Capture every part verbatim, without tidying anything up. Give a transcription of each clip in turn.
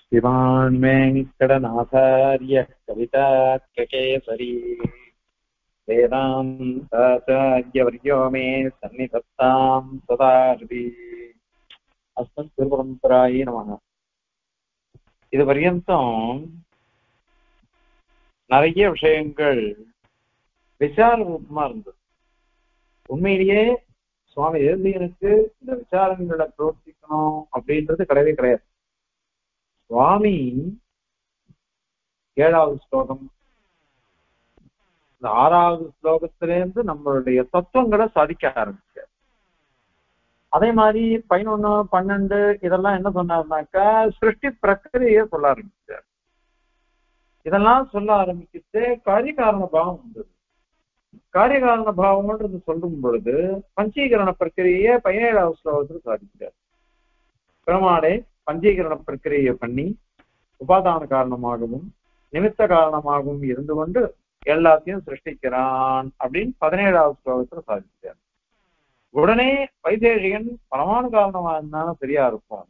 श्रीमान् वेङ्कटनाथार्य कवितार्ककेसरी वेदान्ताचार्यवर्यो मे सन्निधत्तां सदा हृदि अस्मत् गुरुपरम्परायै नमः. இது பர்யந்தம் நிறைய விஷயங்கள் விசார ரூபமா இருந்தது. உண்மையிலேயே சுவாமி தேசிகனுக்கு இந்த விசாரங்களை பிரவர்த்திக்கணும் அப்படின்றது கிடையவே கிடையாது. சுவாமி ஏழாவது ஸ்லோகம் இந்த ஆறாவது ஸ்லோகத்திலேருந்து நம்மளுடைய தத்துவங்களை சாதிக்க ஆரம்பிச்சார். அதே மாதிரி பதினொன்னு பன்னெண்டு இதெல்லாம் என்ன சொன்னார்னாக்கா சிருஷ்டி பிரக்கிரியை சொல்ல ஆரம்பிச்சார். இதெல்லாம் சொல்ல ஆரம்பிச்சுட்டு காரியகாரண பாவம் வந்தது. காரியகாரண பாவம்ன்றது சொல்லும் பொழுது பஞ்சீகரண பிரக்கிரியை பதினேழாவது ஸ்லோகத்தில் சாதிக்கிறார். பெருமாளே பஞ்சீகரண பிரக்கிரியை பண்ணி உபாதான காரணமாகவும் நிமித்த காரணமாகவும் இருந்து கொண்டு எல்லாத்தையும் சிருஷ்டிக்கிறான் அப்படின்னு பதினேழாவது ஸ்லோகத்துல சாதிக்கிறார். உடனே வைசேஷிகன் பரமாணு காரணமா இருந்தாலும் சரியா இருக்கும்,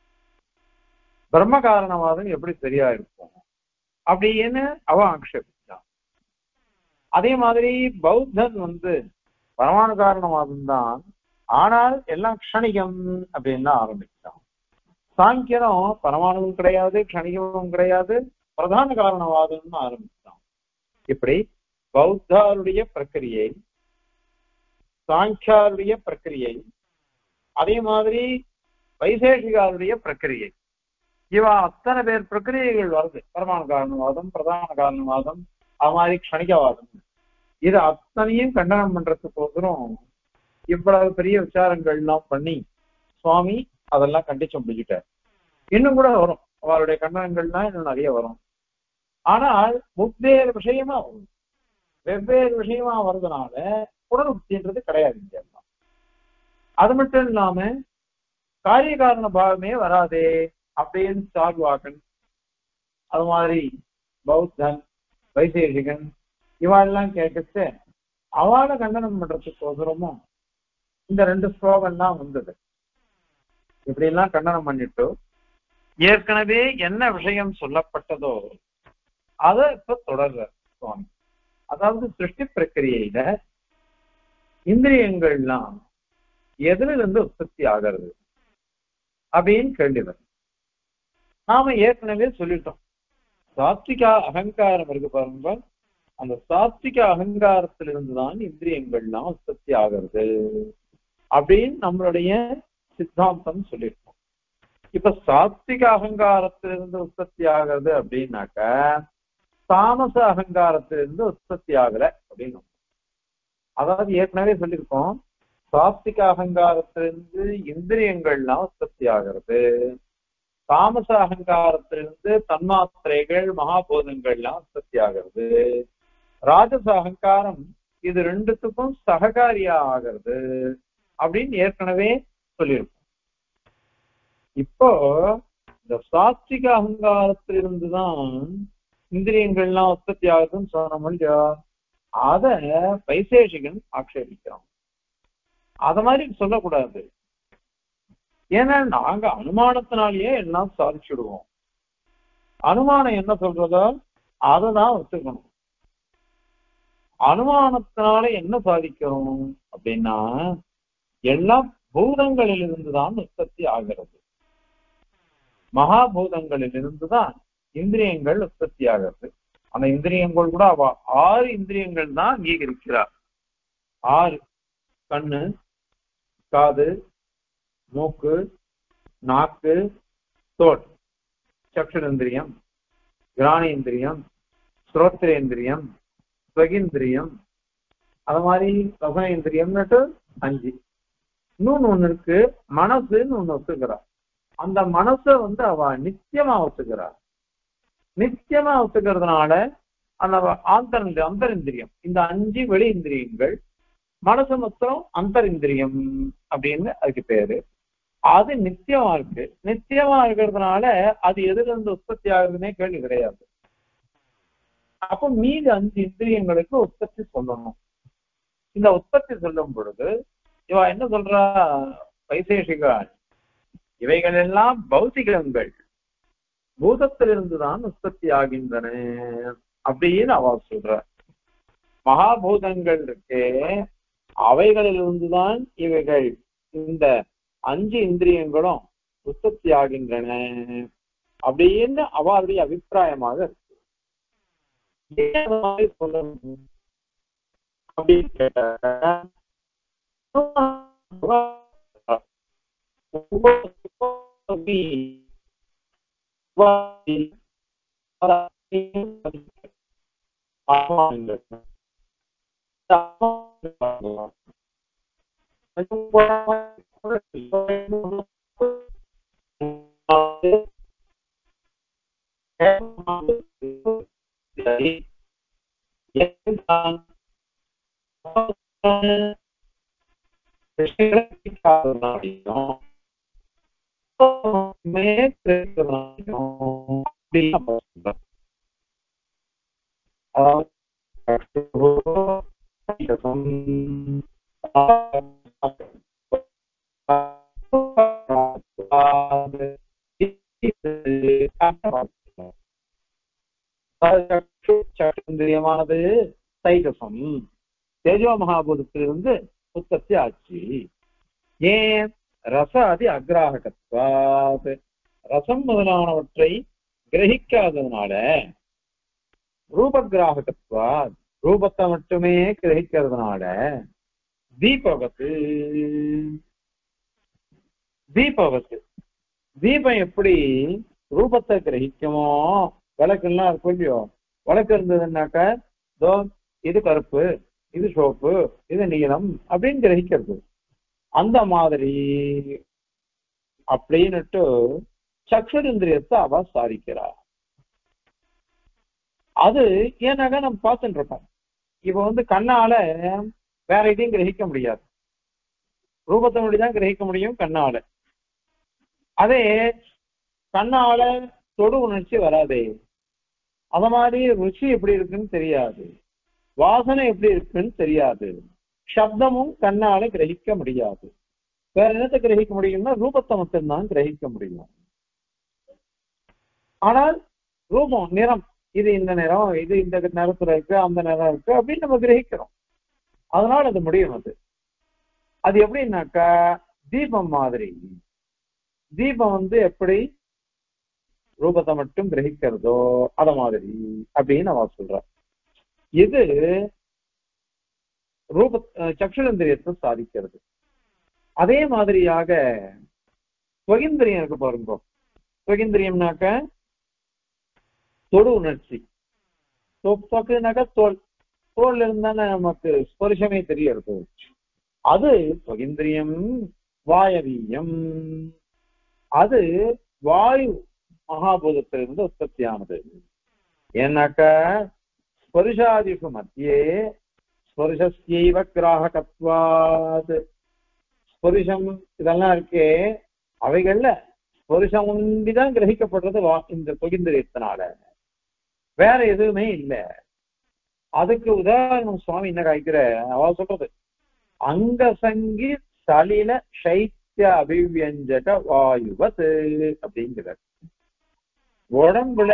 பிரம்ம காரணவாதம் எப்படி சரியா இருக்கும் அப்படின்னு அவன் ஆக்ஷேபிச்சான். அதே மாதிரி பௌத்தன் வந்து பரமாணு காரணவாதம் தான், ஆனால் எல்லாம் க்ஷணிகம் அப்படின்னு தான் ஆரம்பிச்சான். சாங்கியனும் பரமாணுவும் கிடையாது, க்ஷணிகமும் கிடையாது, பிரதான காரணவாதம்னு ஆரம்பிச்சான். இப்படி பௌத்தாருடைய பிரக்கிரியை, சாங்கியாருடைய பிரக்கிரியை, அதே மாதிரி வைசேஷிகாருடைய பிரக்கிரியை, இவ அத்தனை பேர் பிரக்கிரியைகள் வருது. பரமாண காரணவாதம், பிரதான காரணவாதம், அது மாதிரி க்ஷணிகவாதம், இது அத்தனையும் கண்டனம் பண்றதுக்கோசரம் இவ்வளவு பெரிய விசாரங்கள் எல்லாம் பண்ணி சுவாமி அதெல்லாம் கண்டிச்சு முடிச்சுட்டார். இன்னும் கூட வரும், அவருடைய கண்டனங்கள்லாம் இன்னும் நிறைய வரும். ஆனால் வெவ்வேறு விஷயமா வரும். வெவ்வேறு விஷயமா வருதுனால புனருக்தின்றது கிடையாது. அது மட்டும் இல்லாம காரிய காரண பாவமே வராதே அப்படின்னு சார்வாகன், அது மாதிரி பௌத்தன், வைசேஷிகன் இவாளெல்லாம் கேட்கச்சு அவளை கண்டனம் பண்றதுக்கோசரமும் இந்த ரெண்டு ஸ்லோகம்லாம் வந்தது. இப்படி எல்லாம் கண்டனம் பண்ணிட்டு ஏற்கனவே என்ன விஷயம் சொல்லப்பட்டதோ அதை இப்ப தொடர்ற சுவாமி. அதாவது சிருஷ்டி பிரக்கிரியையில இந்திரியங்கள்லாம் எதுல இருந்து உற்பத்தி ஆகிறது அப்படின்னு கேள்வி வரும். நாம ஏற்கனவே சொல்லிட்டோம், சாத்விகா அகங்காரம் இருக்கு பாருங்க, அந்த சாத்விக அகங்காரத்திலிருந்துதான் இந்திரியங்கள்லாம் உற்பத்தி ஆகிறது அப்படின்னு நம்மளுடைய சித்தாந்தம் சொல்லியிருக்கோம். இப்ப சாத்விக அகங்காரத்திலிருந்து உற்பத்தி ஆகிறது அப்படின்னாக்க தாமச அகங்காரத்திலிருந்து உற்பத்தி ஆகல அப்படின்னு. அதாவது ஏற்கனவே சொல்லியிருக்கோம், சாத்விக அகங்காரத்திலிருந்து இந்திரியங்கள்லாம் உற்பத்தி ஆகிறது, தாமச அகங்காரத்திலிருந்து தன்மாத்திரைகள் மகாபோதங்கள்லாம் உற்பத்தி ஆகிறது, ராஜச அகங்காரம் இது ரெண்டுத்துக்கும் சககாரியா ஆகிறது அப்படின்னு ஏற்கனவே சொல்லியிருக்கோம். இப்போ இந்த சாத்விக அகங்காரத்திலிருந்துதான் இந்திரியங்கள்லாம் உற்பத்தி ஆகுதுன்னு சொன்ன முடியா, அத வைசேஷிகன் ஆக்ஷேபிக்கிறான். அத மாதிரி சொல்லக்கூடாது. ஏன்னா நாங்க அனுமானத்தினாலேயே எல்லாம் சாதிச்சுடுவோம். அனுமானம் என்ன சொல்றதோ அதை தான் ஒத்துக்கணும். அனுமானத்தினால என்ன சாதிக்கிறோம் அப்படின்னா எல்லா பூதங்களிலிருந்துதான் உற்பத்தி ஆகிறது, மகாபூதங்களிலிருந்துதான் இந்திரியங்கள் உற்பத்தி ஆகிறது. அந்த இந்திரியங்கள் கூட அவ ஆறு இந்திரியங்கள் தான் அங்கீகரிக்கிறார். ஆறு: கண்ணு, காது, மூக்கு, நாக்கு, தோல், சக்ஷுரேந்திரியம், கிராணேந்திரியம், ஸ்ரோத்ரேந்திரியம், ஸ்வகிந்திரியம், அது மாதிரி ரசனேந்திரியம்னுட்டு அஞ்சு. இன்னொன்னு ஒண்ணு இருக்கு, மனசுன்னு ஒண்ணு ஒத்துக்கிறார். அந்த மனசை வந்து அவ நித்தியமா ஒத்துக்கிறார். நித்தியமா ஒத்துக்கிறதுனால அந்த ஆந்தர் அந்தரிந்திரியம், இந்த அஞ்சு வெளி இந்திரியங்கள், மனசு மொத்தம் அந்தரிந்திரியம் அப்படின்னு அதுக்கு பேரு. அது நித்தியமா இருக்கு. நித்தியமா இருக்கிறதுனால அது எதுல இருந்து உற்பத்தி ஆகுதுன்னே கேள்வி கிடையாது. அப்ப மீது அஞ்சு இந்திரியங்களுக்கு உற்பத்தி சொல்லணும். இந்த உற்பத்தி சொல்லும் பொழுது இவ என்ன சொல்றா, வைசேஷிகா, இவைகள் எல்லாம் பௌத்திகங்கள், பூதத்திலிருந்துதான் உற்பத்தி ஆகின்றன அப்படின்னு அவ சொல்ற. மகாபூதங்கள் இருக்கே அவைகளிலிருந்துதான் இவைகள் இந்த அஞ்சு இந்திரியங்களும் உற்பத்தி ஆகின்றன அப்படின்னு அவருடைய அபிப்பிராயமாக இருக்கு. சொல்லணும் அப்படின்னு கேட்ட சக்கரேந்திரியமானது தைஜசம் தேஜோ மகாபூதத்திலிருந்து உற்பத்தி ஆச்சு. ஏன்? ரசாதி அக்ராஹகத்வாத், ரசம் முதலானவற்றை கிரகிக்காததுனால. ரூபகிராஹகத்வாத், ரூபத்தை மட்டுமே கிரகிக்கிறதுனால. தீபவத்து, தீபவத்து தீபம் எப்படி ரூபத்தை கிரகிக்குமோ, விளக்குலாம் இருக்கும் இல்லையோ, விளக்கு இருந்ததுன்னாக்க தோ இது கருப்பு, இது சோப்பு, இது நீளம் அப்படின்னு கிரகிக்கிறது. அந்த மாதிரி அப்படின்னுட்டு சக்ஷுரேந்திரியத்தை அவ சாதிக்கிறார். அது ஏன்னாக்கா நம்ம பார்த்துட்டு இருக்கோம். இப்ப வந்து கண்ணால வேற எதையும் கிரகிக்க முடியாது, ரூபத்தை மட்டும்தான் கிரகிக்க முடியும் கண்ணால. அதே கண்ணால தொடு உணர்ச்சி வராதே, அத மாதிரி ருச்சி எப்படி இருக்குன்னு தெரியாது, வாசனை எப்படி இருக்குன்னு தெரியாது, சப்தமும் கண்ணால கிரகிக்க முடியாது. வேற என்னத்தை கிரகிக்க முடியும்னா ரூபத்தை மட்டும்தான் கிரகிக்க முடியும். ஆனால் ரூபம், நிறம், இது இந்த நிறம், இது இந்த நிறத்துல இருக்கு, அந்த நிறம் இருக்கு அப்படின்னு நம்ம கிரகிக்கிறோம். அதனால அது முடியும். அது அது எப்படின்னாக்கா தீபம் மாதிரி. தீபம் வந்து எப்படி ரூபத்தை மட்டும் கிரகிக்கிறதோ அத மாதிரி அப்படின்னு அவ சொல்ற. இது ரூப சக்ஷுரேந்திரியத்தை சாதிக்கிறது. அதே மாதிரியாக ஸ்வகிந்திரியம் இருக்கு பாருங்க. ஸ்வகிந்திரியம்னாக்க தொடு உணர்ச்சி. தொக்குனாக்க தோல், தோல்ல இருந்தானே நமக்கு ஸ்பர்ஷமே தெரியறது. அது ஸ்வகிந்திரியம். வாயவீயம், அது வாயு மகாபூதத்திலிருந்து உற்பத்தியானது. ஏன்னாக்க ஸ்பர்ஷாதிஷு மத்தியே ஸ்பர்ஷஸ்யைவ கிராஹகத்வாத், ஸ்பர்ஷம் இதெல்லாம் இருக்கே அவைகள்ல ஸ்பர்ஷம் ஒன்றிதான் கிரகிக்கப்படுறது இந்த ஸ்வகிந்திரியத்தினால, வேற எதுவுமே இல்லை. அதுக்கு உதாரணம் சுவாமி என்ன காய்க்கிற அவ சொல்றது, அங்க சங்கி சலில சைத்திய அபிவியஞ்சக வாயுவத் அப்படிங்கிறார். உடம்புல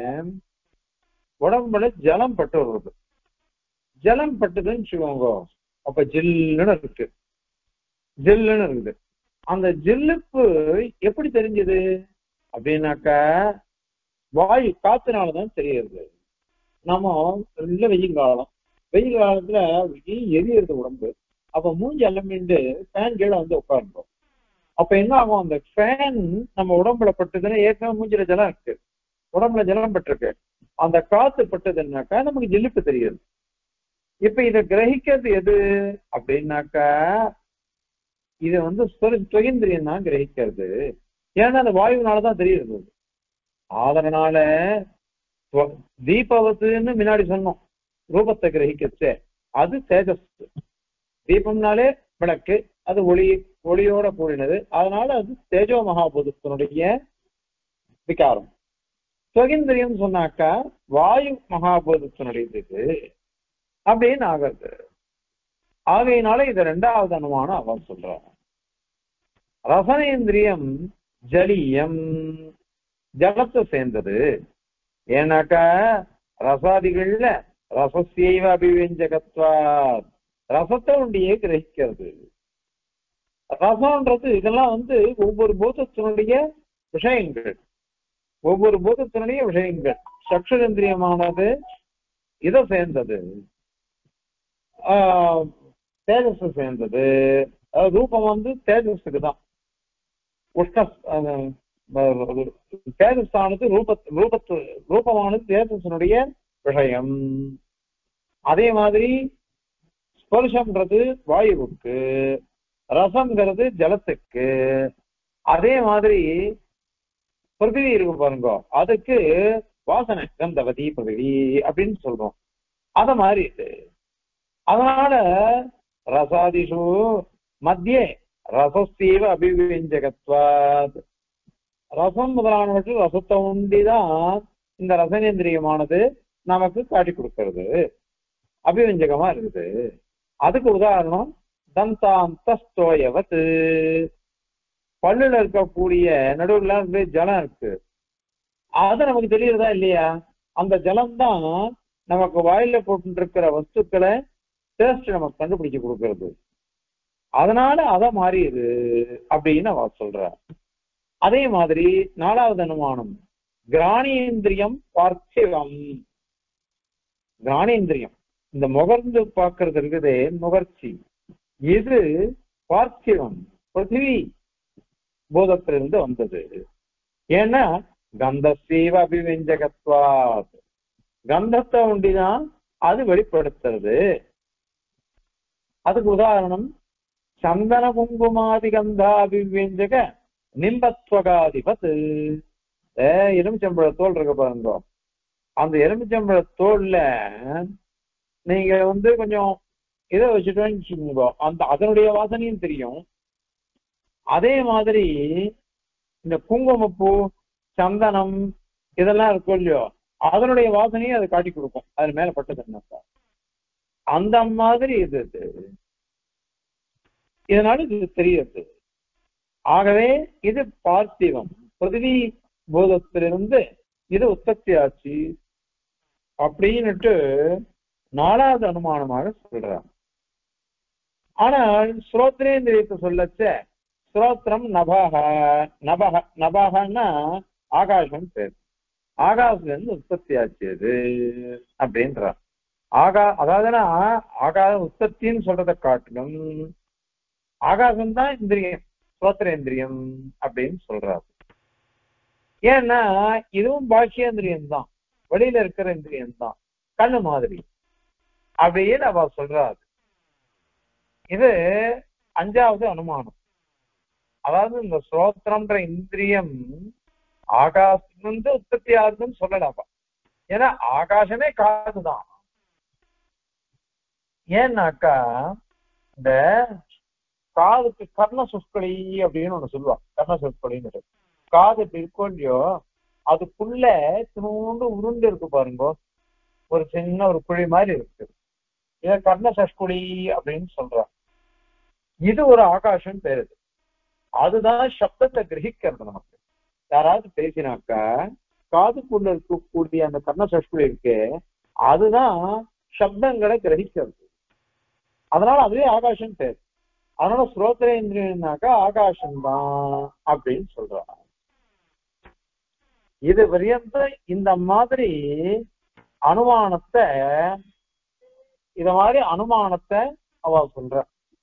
உடம்புல ஜலம் பட்டு வருது. ஜலம் பட்டுதுன்னு வச்சுக்கோங்க, அப்ப ஜில்லுன்னு இருக்கு, ஜில்லுன்னு இருக்குது. அந்த ஜில்லுப்பு எப்படி தெரிஞ்சது அப்படின்னாக்கா வாயு காத்துனாலதான் தெரியுது. நம்ம இல்ல வெயில் காலம், வெயில் காலத்துல எரியுறது உடம்பு. அப்ப மூஞ்சி அலமிண்டு ஃபேன் கீழே வந்து உட்கார்ந்தோம். அப்ப என்ன ஆகும், அந்த ஃபேன் நம்ம உடம்புல பட்டுதுன்னா ஏற்கனவே மூஞ்சில ஜலம் இருக்கு, உடம்புல ஜலம் பட்டிருக்கு, அந்த காத்து பட்டதுன்னாக்கா நமக்கு ஜில்லுப்பு தெரியுது. இப்ப இதை கிரகிக்கிறது எது அப்படின்னாக்கா இது வந்து ஸ்வகிந்திரியம் தான் கிரகிக்கிறது. ஏன்னா அந்த வாயுனாலதான் தெரியுது. அதனால தீபவத்துன்னு முன்னாடி சொன்னோம், ரூபத்தை கிரகிக்கச்சே அது தேஜஸ். தீபம்னாலே விளக்கு, அது ஒளி, ஒளியோட கூடினது. அதனால அது தேஜோ மகாபூதத்தினுடைய விகாரம். ஸ்வகிந்திரியம் சொன்னாக்கா வாயு மகாபூதத்தினுடையது அப்படின்னு ஆகிறது. ஆகையினால இது ரெண்டாவது அனுமானம் அவர் சொல்றார். ரசனேந்திரியம் ஜலியம், ஜலத்தை சேர்ந்தது. ஏன்னாக்கா ரசாதிகள்ல ரசசைவ அபிவியஞ்சகத்வா, ரசத்தை உண்டியே கிரகிக்கிறது. ரசம்ன்றது இதெல்லாம் வந்து ஒவ்வொரு பூதத்தினுடைய விஷயங்கள், ஒவ்வொரு பூதத்தினுடைய விஷயங்கள். சக்ஷுரேந்திரியமானது இதை சேர்ந்தது, ஆஹ் தேஜஸ் சேர்ந்தது. ரூபம் வந்து தேஜஸுக்கு தான். உஷ்ண தேஜஸானது ரூப ரூபத்து ரூபமானது தேஜஸனுடைய விஷயம். அதே மாதிரி ஸ்பர்ஷம்ன்றது வாயுவுக்கு, ரசம்ங்கிறது ஜலத்துக்கு. அதே மாதிரி பிருத்திவி இருக்கு பாருங்க, அதுக்கு வாசனை கந்தவதி பிருத்திவி அப்படின்னு சொல்றோம். அத மாதிரி இது. அதனால ரசாதிஷு மத்தியே ரசஸ்தீவ அபிவியஞ்சகத்வாத், ரசம் முதலானவற்றில் ரசத்தை உண்டிதான் இந்த ரசனேந்திரியமானது நமக்கு காட்டி கொடுக்கிறது, அபிவியஞ்சகமா இருக்குது. அதுக்கு உதாரணம் தந்தாந்தஸ்தோயவத், பல்லுல இருக்கக்கூடிய நடுவுல இருந்து ஜலம் இருக்கு, அது நமக்கு தெரியுறதா இல்லையா? அந்த ஜலம் தான் நமக்கு வாயில போட்டு இருக்கிற வஸ்துக்களை டேஸ்ட் நமக்கு கண்டுபிடிச்சு கொடுக்கறது. அதனால அதை மாறியது அப்படின்னு அவ சொல்ற. அதே மாதிரி நாலாவது அனுமானம் கிராணேந்திரியம் பார்த்திவம். கிராணேந்திரியம் இந்த முகர்ந்து பார்க்கறது இருக்குதே, நுகர்ச்சி, இது பார்த்திவம் பிருத்திவி போதத்திலிருந்து வந்தது. ஏன்னா கந்தசீவ அபிவியஞ்சகத்வாத், கந்தத்தை ஒண்டிதான் அது வெளிப்படுத்துறது. அதுக்கு உதாரணம் சந்தன குங்குமாதி கந்தா அபிவியஞ்சக நிம்பத்வகாதிபத். எலுமிச்சம்பழ தோல் இருக்க பாருங்க, அந்த எலுமிச்சம்பழ தோல்ல நீங்க வந்து கொஞ்சம் இதை வச்சுட்டோன்னு அந்த அதனுடைய வாசனையும் தெரியும். அதே மாதிரி இந்த குங்குமப்பூ, சந்தனம் இதெல்லாம் இருக்கும் இல்லையோ, அதனுடைய வாசனையும் அதை காட்டி கொடுக்கும், அது மேல பட்டதுன்னாக்கா. அந்த மாதிரி இது இதனால இது தெரியுது. ஆகவே இது பார்த்திவம், பிருத்திவி போதத்திலிருந்து இது உற்பத்தி ஆச்சு அப்படின்னுட்டு நாலாவது அனுமானமாக சொல்றாங்க. ஆனால் ஸ்ரோத்ரேந்திரியத்தை சொல்லச்ச ஸ்ரோத்திரம் நபாக, நபக நபாகன்னா ஆகாசம் பேர், ஆகாசத்துல இருந்து உற்பத்தி ஆச்சு அது அப்படின்றார். ஆகா அதாவதுன்னா ஆகாச உற்பத்தின்னு சொல்றதை காட்டிலும் ஆகாசம்தான் இந்திரியம், ஸ்ரோத்ரேந்திரியம் அப்படின்னு சொல்றாரு. ஏன்னா இதுவும் பாக்கியேந்திரியம் தான், வெளியில இருக்கிற இந்திரியம் தான், கண்ணு மாதிரி அப்படின்னு அவ சொல்றாரு. இது அஞ்சாவது அனுமானம். அதாவது இந்த ஸ்ரோத்திரம்ன்ற இந்திரியம் ஆகாசத்திலிருந்து உற்பத்தி ஆகுதுன்னு சொல்லலாமா? ஏன்னா ஆகாசமே காதுதான். ஏன்னாக்கா இந்த காதுக்கு கர்ண சுஷ்கலி அப்படின்னு ஒண்ணு சொல்லுவாங்க. கர்ண சுஷ்கலின்னு காது இருக்கும் இல்லையோ, அதுக்குள்ள சின்னோண்டு உருண்டு இருக்கு பாருங்க, ஒரு சின்ன ஒரு குழி மாதிரி இருக்கு. இத கர்ண சஷ்குலி அப்படின்னு சொல்றாங்க. இது ஒரு ஆகாசம் பேருது. அதுதான் சப்தத்தை கிரகிக்கிறது. நமக்கு யாராவது பேசினாக்கா காதுக்குள்ள இருக்கக்கூடிய அந்த கர்ண சஷ்குலி இருக்கு, அதுதான் சப்தங்களை கிரகிக்கிறது. அதனால அதுவே ஆகாசம் பேர். அதனால ஸ்ரோத்ரேந்திரியனாக்கா ஆகாசம்தான் அப்படின்னு சொல்றாங்க. இது வரையந்த இந்த மாதிரி அனுமானத்தை இத மாதிரி அனுமானத்தை அவ சொல்ற.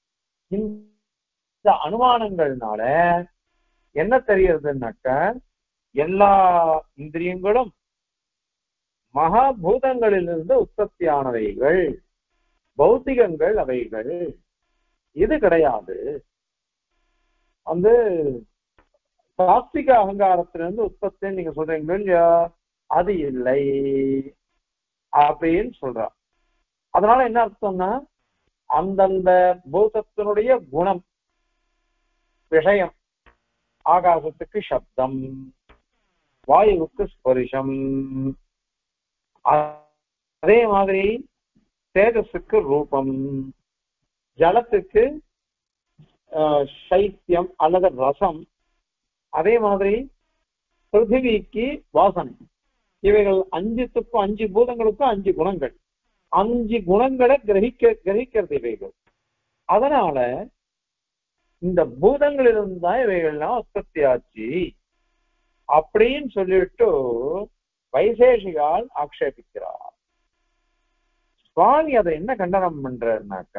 இந்த அனுமானங்கள்னால என்ன தெரியறதுன்னாக்க எல்லா இந்திரியங்களும் மகாபூதங்களிலிருந்து உற்பத்தியானவைகள், பௌத்திகங்கள் அவைகள். இது கிடையாது, வந்து சாத்விக அகங்காரத்திலிருந்து உற்பத்தி நீங்க சொல்றீங்க இல்லையா, அது இல்லை அப்படின்னு சொல்றா. அதனால என்ன அர்த்தம்னா அந்தந்த பூதத்தினுடைய குணம், விஷயம், ஆகாசத்துக்கு சப்தம், வாயுவுக்கு ஸ்பரிசம், அதே மாதிரி தேஜஸுக்கு ரூபம், ஜலத்துக்கு சைத்தியம் அல்லது ரசம், அதே மாதிரி பிருத்திவிக்கு வாசனை. இவைகள் அஞ்சுத்துக்கும் அஞ்சு பூதங்களுக்கும் அஞ்சு குணங்கள். அஞ்சு குணங்களை கிரகிக்க கிரகிக்கிறது இவைகள். அதனால இந்த பூதங்களிலிருந்து தான் இவைகள்லாம் உற்பத்தி ஆச்சு அப்படின்னு சொல்லிட்டு வைசேஷிகால் ஆக்ஷேபிக்கிறார். சுவாமி அதை என்ன கண்டனம் பண்றாருனாக்க,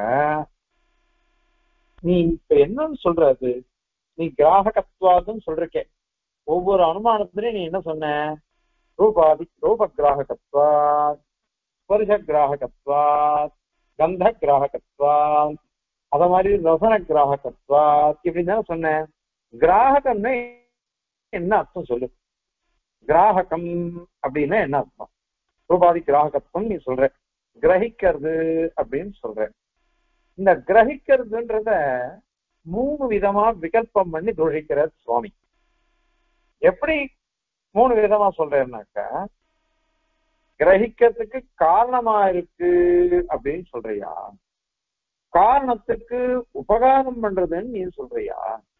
நீ இப்ப என்னன்னு சொல்றது, நீ கிராககத்வாதுன்னு சொல்றக்கே, ஒவ்வொரு அனுமானத்திலையும் நீ என்ன சொன்ன, ரூபாதி ரூப கிராககத்வாத், ஸ்பர்ஷ கிராககத்வாத், கந்த கிராககத்வாத், அத மாதிரி ரசன கிராககத்வாத் இப்படின்னு தானே சொன்னேன். கிராககம்னா என்ன அர்த்தம் சொல்லு. கிராககம் அப்படின்னா என்ன அர்த்தம்? ரூபாதி கிராககத்துவம் நீ சொல்ற, கிரகிக்கிறது அப்படின்னு சொல்ற. இந்த கிரகிக்கிறதுன்றத மூணு விதமா விகல்பம் பண்ணி தோஷிக்கிற சுவாமி. எப்படி மூணு விதமா சொல்றேன்னாக்க, கிரகிக்கிறதுக்கு காரணமா இருக்கு அப்படின்னு சொல்றியா, காரணத்துக்கு உபகாரம் பண்றதுன்னு நீ சொல்றியா,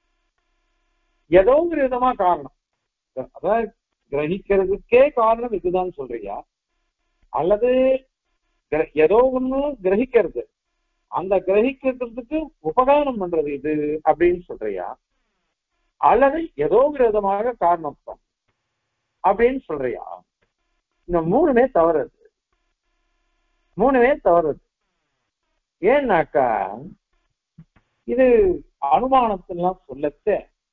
ஏதோ ஒரு விதமா காரணம், அதாவது கிரகிக்கிறதுக்கே காரணம் இதுதான் சொல்றியா, அல்லது ஏதோ ஒண்ணு கிரகிக்கிறது, அந்த கிரகிக்கிறதுக்கு உபகாரம் பண்றது இது அப்படின்னு சொல்றியா, அல்லது ஏதோ ஒரு விதமாக காரணத்துவம் அப்படின்னு சொல்றியா? இந்த மூணுமே தவறுது, மூணுமே தவறுது. ஏன்னாக்கா இது அனுமானத்திலாம் சொல்லச்ச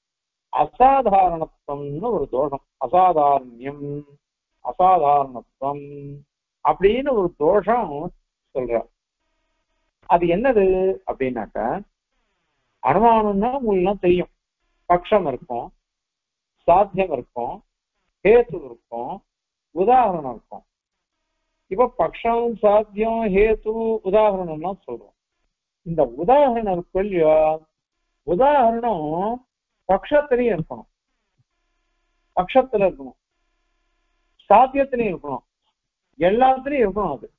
அசாதாரணத்துவம்னு ஒரு தோஷம், அசாதாரண்யம் அசாதாரணத்துவம் அப்படின்னு ஒரு தோஷம் சொல்ற. அது என்னது அப்படின்னாக்கா, அனுமானம்னா உங்களுக்கு தெரியும், பட்சம் இருக்கும், சாத்தியம் இருக்கும், ஹேத்து இருக்கும், உதாரணம் இருக்கும். இப்ப பட்சம் சாத்தியம் ஹேத்து உதாரணம்லாம் சொல்றோம். இந்த உதாரணம் இருக்கு இல்லையா, உதாரணம் பட்சத்திலையும் இருக்கணும், பட்சத்துல இருக்கணும், சாத்தியத்திலையும் இருக்கணும், எல்லாத்திலையும் இருக்கணும். அது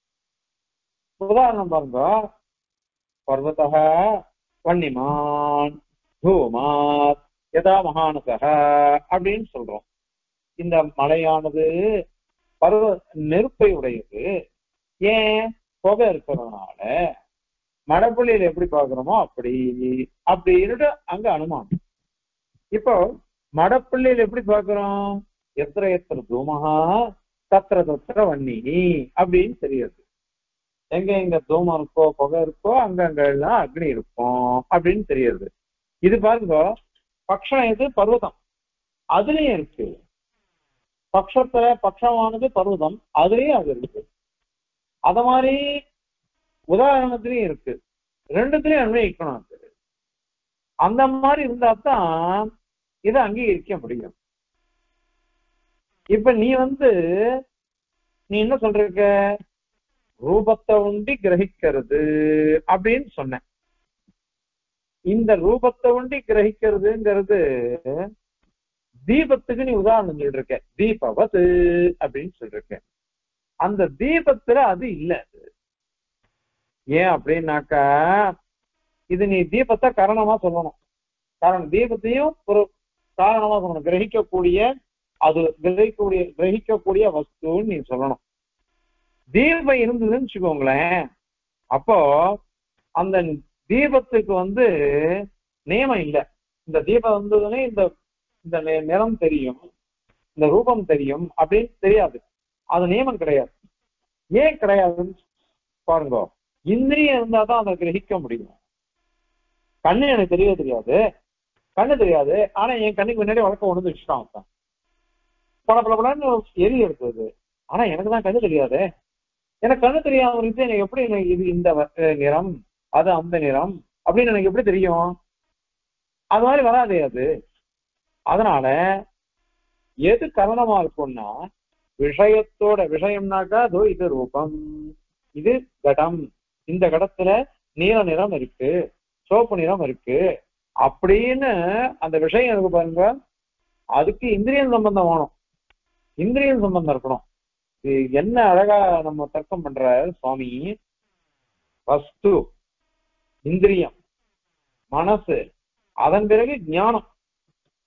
உதாரணம் பாருங்க, பர்வதः வன்னிமான் தூமாத் யதா மகானசः அப்படின்னு சொல்றோம். இந்த மலையானது பர்வ நெருப்பை உடையது. ஏன்? புகை இருக்கிறதுனால. மடப்பள்ளியில எப்படி பாக்குறோமோ அப்படி அப்படின்னு அங்க அனுமானம். இப்போ மடப்பள்ளியில எப்படி பாக்குறோம், எத்திர எத்திர தூமஹா தத்திர தத்திர வன்னி அப்படின்னு தெரியுது. எங்க எங்க தூமம் இருக்கோ புகை இருக்கோ அங்க அங்க எல்லாம் அக்னி இருக்கும் அப்படின்னு தெரியுது. இது பாருங்க, பட்சம் எது, பர்வதம், அதுலயும் இருக்கு. பட்சத்துல பட்சமானது பர்வதம், அதுலயும் அது இருக்கு. அத மாதிரி உதாரணத்திலயும் இருக்கு, ரெண்டுத்திலயும் அன்வயிக்கணும். அது அந்த மாதிரி இருந்தா தான் இதை அங்கீகரிக்க முடியும். இப்ப நீ வந்து நீ என்ன சொல்ற, ரூபத்தை உண்டி கிரகிக்கிறது அப்படின்னு சொன்ன. இந்த ரூபத்தை உண்டி கிரகிக்கிறதுங்கிறது தீபத்துக்கு நீ உதாரணம் சொல்லிருக்க, தீபவத் அப்படின்னு சொல்லிருக்க. அந்த தீபத்துல அது இல்ல. ஏன் அப்படின்னாக்கா, இது நீ தீபத்தை காரணமா சொல்லணும். காரணம் தீபத்தையும் ஒரு காரணமா சொல்லணும், கிரகிக்கக்கூடிய, அது கிரகிக்கக்கூடிய கிரகிக்கக்கூடிய வஸ்துன்னு நீ சொல்லணும். தீபம் இருந்ததுன்னு வச்சுக்கோங்களேன், அப்போ அந்த தீபத்துக்கு வந்து நியமம் இல்லை. இந்த தீபம் வந்ததுன்னே இந்த இந்த நிறம் தெரியும், இந்த ரூபம் தெரியும் அப்படின்னு தெரியாது. அது நியமம் கிடையாது. ஏன் கிடையாதுன்னு பாருங்க, இந்திரியம் இருந்தா தான் அதை கிரகிக்க முடியும். கண்ணு எனக்கு தெரிய தெரியாது, கண்ணு தெரியாது, ஆனா என் கண்ணுக்கு முன்னாடி வழக்கம் ஒண்ணு வச்சுட்டான், பல பல பலன்னு எரி எடுத்தது, ஆனா எனக்கு தான் கண்ணு தெரியாது. எனக்கு கண்ணு தெரியாம இருந்து எனக்கு எப்படி இது இந்த நிறம் அது அந்த நிறம் அப்படின்னு எனக்கு எப்படி தெரியும்? அது மாதிரி வராதே அது. அதனால எது காரணமா இருக்கும்னா, விஷயத்தோட, விஷயம்னாக்கா அதோ இது ரூபம், இது கடம், இந்த கடத்துல நீல நிறம் இருக்கு, சோப்பு நிறம் இருக்கு அப்படின்னு அந்த விஷயம் இருக்கு பாருங்க, அதுக்கு இந்திரியம் சம்பந்தம் வேணும், இந்திரியம் சம்பந்தம் இருக்கணும். என்ன அழகா நம்ம தர்க்கம் பண்ற சுவாமி, வஸ்து, இந்திரியம், மனசு, அதன் பிறகு ஞானம்,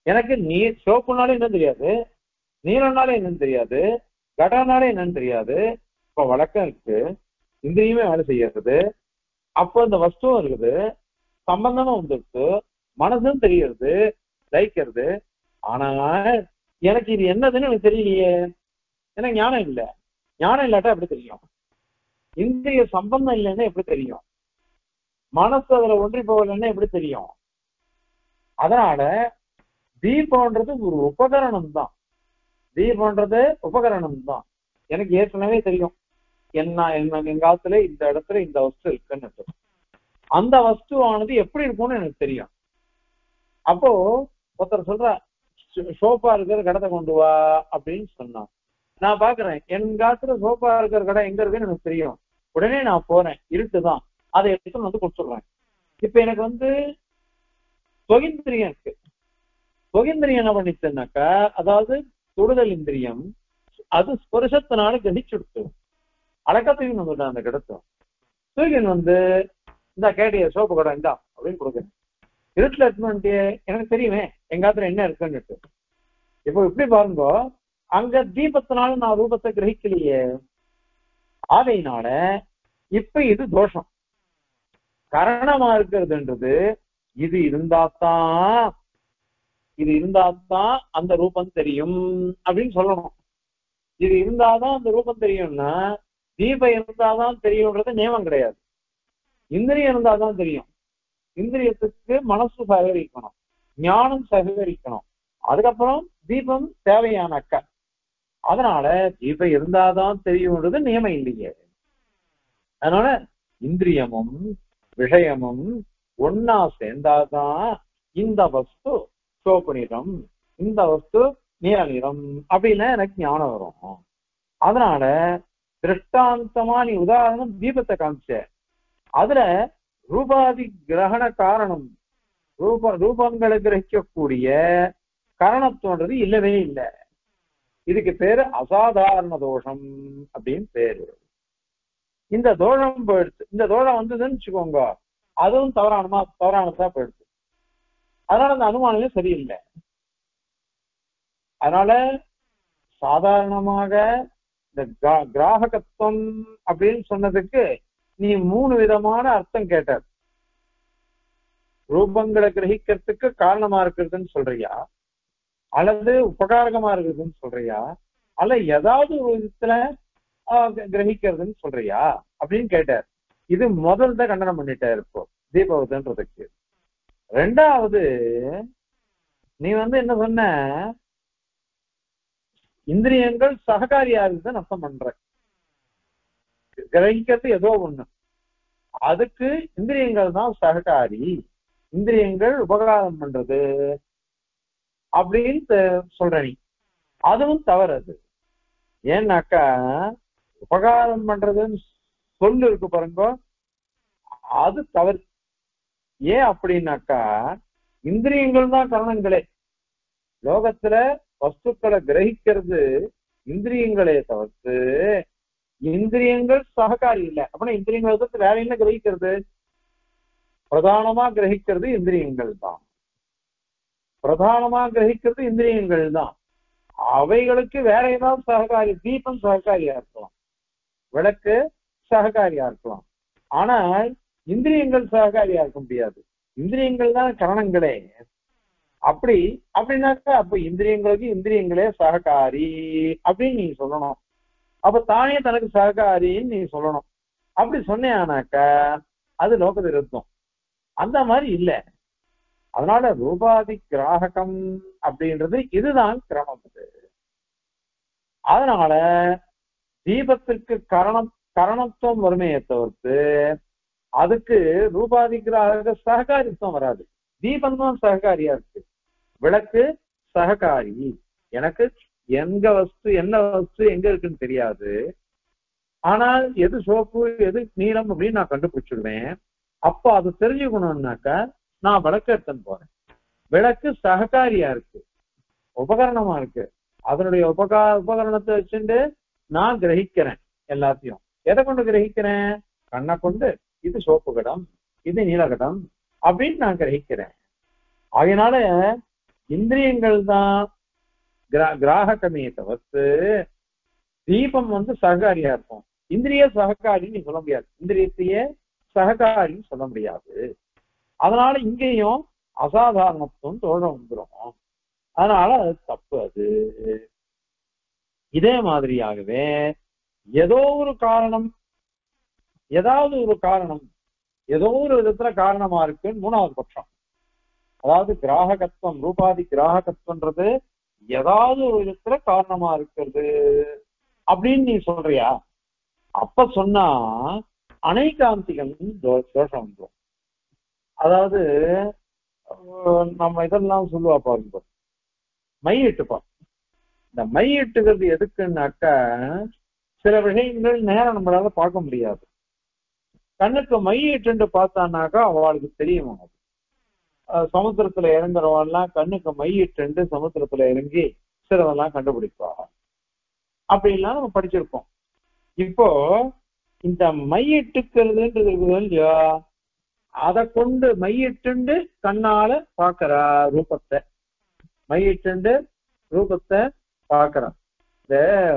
எனக்கு நீர் சோப்புனாலே என்னன்னு தெரியாது, நீலனாலே என்னன்னு தெரியாது, கடனாலே என்னன்னு தெரியாது. இப்ப வழக்கம் இருக்கு, இந்திரியுமே வேலை செய்யறது, அப்போ இந்த வஸ்துவும் இருக்குது, சம்பந்தமும் வந்துருக்கு, மனசும் தெரியறது, தைக்கிறது. ஆனா எனக்கு இது என்னதுன்னு எனக்கு தெரியலையே, எனக்கு ஞானம் இல்லை. ஞானம் இல்லாட்டா எப்படி தெரியும்? இந்திரிய சம்பந்தம் இல்லைன்னா எப்படி தெரியும்? மனசு அதுல ஒன்றி போகலன்னா எப்படி தெரியும்? அதனால தீபம்ன்றது ஒரு உபகரணம் தான். தீபம்ன்றது உபகரணம் தான். எனக்கு ஏற்கனவே தெரியும் என்ன என்ன எங்காத்துல இந்த இடத்துல இந்த வஸ்து இருக்குன்னு. அந்த வஸ்துவானது எப்படி இருக்கும்னு எனக்கு தெரியும். அப்போ ஒருத்தர் சொல்ற சோஃபா இருக்கிற கடத்தை கொண்டு வா அப்படின்னு சொன்னான். நான் பாக்குறேன் என் காத்துல சோஃபா இருக்கிற கடை எங்க இருக்குன்னு எனக்கு தெரியும். உடனே நான் போறேன், இருட்டுதான், அதை எடுத்து வந்து கொடுத்துடுறேன். இப்ப எனக்கு வந்து தொகிந்திரியம் இருக்கு. தொகிந்திரியம் என்ன பண்ணிச்சுனாக்கா, அதாவது தொடுதல் இந்திரியம், அது ஸ்பர்சத்தினால கிரகிச்சுடுத்து அடக்கத்தையும் வந்துட்டான். அந்த கிடத்தும் சூரியன் வந்து இந்த கேட்டிய சோப்பு கடை இந்தா அப்படின்னு கொடுக்குறேன். இருட்டுல இருக்குன்னு எனக்கு தெரியுமே எங்காத்துல என்ன இருக்குன்னு. இப்போ இப்படி பாருங்க, அங்க தீபத்தினால நான் ரூபத்தை கிரகிக்கலையே. ஆதையினால இப்ப இது தோஷம். கரணமா இருக்கிறதுன்றது இது இருந்தாத்தான் இது இருந்தாத்தான் அந்த ரூபம் தெரியும் அப்படின்னு சொல்லணும். இது இருந்தாதான் அந்த ரூபம் தெரியும்னா தீபம் இருந்தாதான் தெரியும்ன்றது நியமம் கிடையாது. இந்திரியம் இருந்தாதான் தெரியும். இந்திரியத்துக்கு மனசு சககரிக்கணும், ஞானம் சககரிக்கணும், அதுக்கப்புறம் தீபம் தேவையான அக்கா. அதனால தீபம் இருந்தாதான் தெரியும்ன்றது நியமம் இல்லையே. அதனால இந்திரியமும் விஷயமும் ஒன்னா சேர்ந்தாதான் இந்த வஸ்து சோப்பு நிறம், இந்த வஸ்து நீல நிறம் அப்படின்னா எனக்கு ஞானம் வரும். அதனால திருஷ்டாந்தமா நீ உதாரணம் தீபத்தை காமிச்ச, அதுல ரூபாதி கிரகண காரணம், ரூப ரூபங்களை கிரகிக்கக்கூடிய காரணத்தோன்றது இல்லவே இல்லை. இதுக்கு பேரு அசாதாரண தோஷம் அப்படின்னு பேரு. இந்த தோஷம் போயிடுச்சு. இந்த தோஷம் வந்ததுன்னு வச்சுக்கோங்க, அதுவும் தவறானமா தவறானதா போயிடுச்சு. அதனால அந்த அனுமானமே சரியில்லை. அதனால சாதாரணமாக இந்த கிராகத்துவம் அப்படின்னு சொன்னதுக்கு நீ மூணு விதமான அர்த்தம் கேட்ட. ரூபங்களை கிரகிக்கிறதுக்கு காரணமா இருக்கிறதுன்னு சொல்றியா, அல்லது உபகாரகமா இருக்குதுன்னு சொல்றியா, அல்ல ஏதாவது ஒரு விதத்துல கிரகிக்கிறதுன்னு சொல்றியா அப்படின்னு கேட்டார். இது முதல் தான் கண்டனம் பண்ணிட்டார் இப்போ தீபவதன்றதுக்கு. ரெண்டாவது நீ வந்து என்ன சொன்ன, இந்திரியங்கள் சககாரியா இருக்குதுன்னு அர்த்தம் பண்ற. கிரகிக்கிறது ஏதோ ஒண்ணு, அதுக்கு இந்திரியங்கள் தான் சககாரி, இந்திரியங்கள் உபகாரம் பண்றது அப்படின்னு சொல்ற நீ. அதுவும் தவறு. அது ஏன்னாக்கா உபகாரம் பண்றதுன்னு சொல்லு இருக்கு பாருங்க, அது தவறு. ஏன் அப்படின்னாக்கா இந்திரியங்கள் தான் கரணங்களே. லோகத்துல வஸ்துக்களை கிரகிக்கிறது இந்திரியங்களே தவிர்த்து இந்திரியங்கள் சககாரி இல்லை. அப்படின்னா இந்திரியங்கள் வேற என்ன கிரகிக்கிறது? பிரதானமா கிரகிக்கிறது இந்திரியங்கள் தான். பிரதானமா கிரகிக்கிறது இந்திரியங்கள் தான். அவைகளுக்கு வேற ஏதாவது சககாரி, தீபம் சககாரியா இருக்கலாம், விளக்கு சககாரியா இருக்கலாம். ஆனால் இந்திரியங்கள் சககாரியா இருக்க முடியாது. இந்திரியங்கள் தான் கரணங்களே. அப்படி அப்படின்னாக்கா அப்ப இந்திரியங்களுக்கு இந்திரியங்களே சககாரி அப்படின்னு நீ சொல்லணும். அப்ப தானே தனக்கு சககாரின்னு நீ சொல்லணும். அப்படி சொன்னேனாக்கா அது லோக விருத்தம். அந்த மாதிரி இல்லை. அதனால ரூபாதி கிராககம் அப்படின்றது இதுதான் கிரமம். அது அதனால தீபத்திற்கு கரணம் கரணத்துவம் வறுமையை தவிர்த்து அதுக்கு ரூபாதி கிராக சககாரித்துவம் வராது. தீபம் தான் சககாரியா இருக்கு, விளக்கு சககாரி. எனக்கு எங்க வஸ்து என்ன வஸ்து எங்க இருக்குன்னு தெரியாது, ஆனால் எது சோப்பு எது நீளம் அப்படின்னு நான் கண்டுபிடிச்சிடுவேன். அப்போ அது தெரிஞ்சுக்கணும்னாக்கா நான் விளக்கு எடுத்துன்னு போறேன். விளக்கு சககாரியா இருக்கு, உபகரணமா இருக்கு. அதனுடைய உபகா உபகரணத்தை வச்சுட்டு நான் கிரகிக்கிறேன் எல்லாத்தையும். எதை கொண்டு கிரகிக்கிறேன்? கண்ணை கொண்டு இது சோப்பு கடம், இது நீலகடம் அப்படின்னு நான் கிரகிக்கிறேன். அதனால இந்திரியங்கள் தான் கிரா கிராகமே தவிர்த்து தீபம் வந்து சககாரியா இருக்கும். இந்திரிய சககாரின்னு நீ சொல்ல முடியாது, இந்திரியத்தையே சககாரின்னு சொல்ல முடியாது. அதனால இங்கேயும் அசாதாரணத்துவம் தோழம் வந்துடும். அதனால அது தப்பு. அது இதே மாதிரியாகவே ஏதோ ஒரு காரணம், ஏதாவது ஒரு காரணம், ஏதோ ஒரு விதத்துல காரணமா இருக்குன்னு மூணாவது பட்சம். அதாவது கிராககத்துவம், ரூபாதி கிராககத்துவன்றது ஏதாவது ஒரு விதத்துல காரணமா இருக்கிறது அப்படின்னு நீ சொல்றியா? அப்ப சொன்னா அனைகாந்திகம் தோஷம் வந்துடும். அதாவது நம்ம இதெல்லாம் சொல்லுவா பாருங்க, மையிட்டுப்பா. இந்த மையிட்டுகிறது எதுக்குன்னாக்கா சில விஷயங்கள் நேரம் நம்மளால பார்க்க முடியாது. கண்ணுக்கு மையிட்டு பார்த்தானாக்கா அவளுக்கு தெரியும். சமுத்திரத்துல இறங்குறவாள்லாம் கண்ணுக்கு மையிட்டு சமுத்திரத்துல இறங்கி சிலதெல்லாம் கண்டுபிடிப்பா. அப்படின்லாம் நம்ம படிச்சிருக்கோம். இப்போ இந்த மையிட்டுக்கிறதுன்றது இருக்குது இல்லையா, அதை கொண்டு மையிட்டு கண்ணால பாக்குறா ரூபத்தை, மையிட்டு ரூபத்தை பாக்குறா. இந்த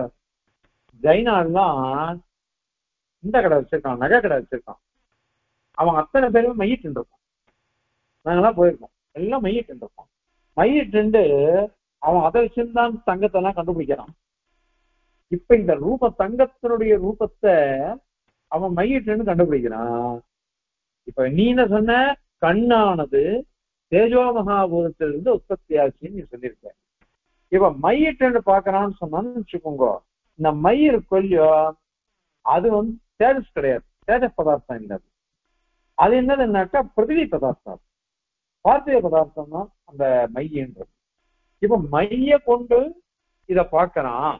ஜைனாலாம் இந்த கடை வச்சிருக்கான், நகை கடை வச்சிருக்கான். அவன் அத்தனை பேருமே மையிட்டு இருப்பான். நாங்கெல்லாம் போயிருக்கோம், எல்லாம் மையிட்டு இருப்பான். மையிட்டு அவன் அதை வச்சிருந்தான் தங்கத்தை எல்லாம் கண்டுபிடிக்கிறான். இப்ப இந்த ரூப தங்கத்தினுடைய ரூபத்தை அவன் மையிட்டுன்னு கண்டுபிடிக்கிறான். இப்ப நீ என்ன சொன்ன, கண்ணானது தேஜோ மகாபூதத்திலிருந்து உற்பத்தி ஆச்சுன்னு நீ சொல்லியிருக்க. இப்ப மையிட்டு பாக்குறான்னு சொன்னான்னு வச்சுக்கோங்க, இந்த மை இருக்கு இல்லையோ அது வந்து தேஜஸ் கிடையாது, தேஜஸ் பதார்த்தம் இல்லை. அது என்னதுன்னாக்கா பிருத்திவி பதார்த்தம், பார்த்திவ பதார்த்தம் தான் அந்த மையன்றது. இப்ப மைய கொண்டு இத பாக்குறான்,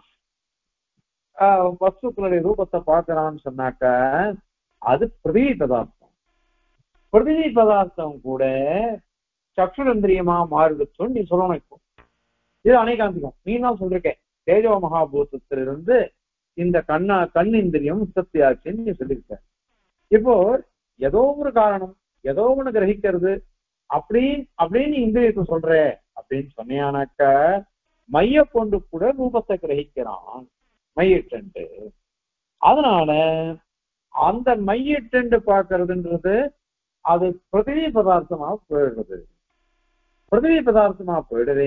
வஸ்துக்களுடைய ரூபத்தை பார்க்கறான்னு சொன்னாக்க அது பிருத்திவி பதார்த்தம். பிருத்திவி பதார்த்தம் கூட சக்ஷுரந்திரியமா மாறுதுன்னு நீ சொல்லணும். இப்போ இது அனைகாந்திகம். நீ தான் சொல்லிருக்க தேஜோ மகாபூதத்திலிருந்து இந்த கண்ணா கண் இந்திரியம் உற்பத்தி ஆச்சுன்னு நீ சொல்லியிருக்க. இப்போ ஏதோ ஒரு காரணம், ஏதோ ஒண்ணு கிரகிக்கிறது அப்படி அப்படின்னு இந்திரியத்தை சொல்ற அப்படின்னு சொன்னியானாக்க மைய கொண்டு கூட ரூபத்தை கிரகிக்கிறான் மையிட்டு. அதனால அந்த மையிட்டு பார்க்கறதுன்றது அது பிருத்திவி பதார்த்தமா போயிடுறது. பிருத்திவி பதார்த்தமா போயிடுதே,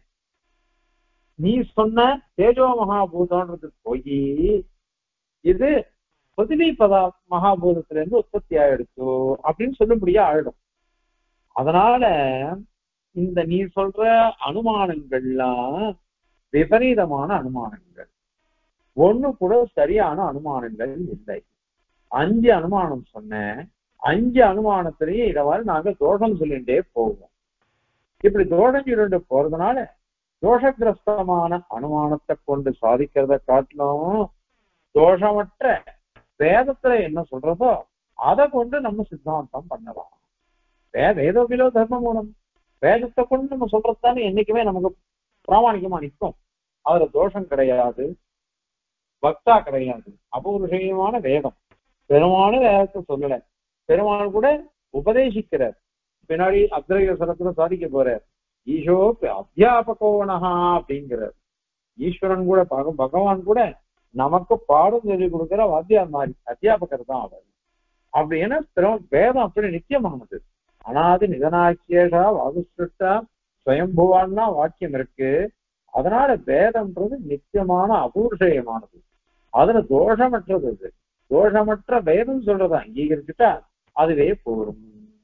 நீ சொன்ன தேஜோ மகாபூதம்ன்றது போய் இது பிருத்திவி பதா மகாபூதத்துல இருந்து உற்பத்தி ஆயிடுச்சு அப்படின்னு சொல்லும்படியா ஆயிடும். அதனால இந்த நீ சொல்ற அனுமானங்கள்லாம் விபரீதமான அனுமானங்கள், ஒண்ணு கூட சரியான அனுமானங்கள் இல்லை. அஞ்சு அனுமானம் சொன்ன, அஞ்சு அனுமானத்திலேயே இதை நாங்க தோஷம் சொல்லிட்டே போவோம். இப்படி தோஷம் சொல்லிட்டு போறதுனால தோஷகிரஸ்தமான அனுமானத்தை கொண்டு சாதிக்கிறத காட்டிலும் தோஷமற்ற வேதத்துல என்ன சொல்றதோ அதை கொண்டு நம்ம சித்தாந்தம் பண்ணலாம். வே வேதோபிலோ தர்ம மூலம், வேதத்தை கொண்டு நம்ம சொல்றதுதானே என்னைக்குமே நமக்கு பிராமணிகமா நிற்கும். அதுல தோஷம் கிடையாது, பக்தா கிடையாது. அபௌருஷயமான வேதம். பெருமானும் வேதத்தை சொல்லல, பெருமாள் கூட உபதேசிக்கிறார். பின்னாடி அத்வைத சரத்துல சாதிக்க போறார். ஈஷோ அத்தியாபகோணஹா அப்படிங்கிறார். ஈஸ்வரன் கூட பகவான் கூட நமக்கு பாடம் சொல்லி கொடுக்கிற வாத்தியார் மாதிரி அத்தியாபகர் தான் அவர். அப்படி ஏன்னா வேதம் அப்படி நித்தியமானது. அனாதி நிதனாக்கியேஷா வாகுஸ்ருஷ்டா ஸ்வயம்புவான்னா வாக்கியம் இருக்கு. அதனால வேதம்ன்றது நித்தியமான அபூர்ஷயமானது, அதுல தோஷமற்றது. அது தோஷமற்ற வேதம் சொல்றத அங்கீகரிச்சுட்டா அதுவே போரும்.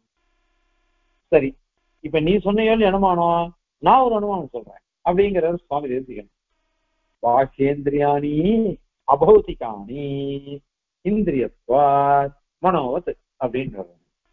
சரி, இப்ப நீ சொன்னையோ அனுமானம், நான் ஒரு அனுமானம் சொல்றேன் அப்படிங்கிற சுவாமி தேசிகன். வாக்கேந்திரியாணி அபௌதிகாணி இந்திரியத்வா மனோவத் அப்படின்னு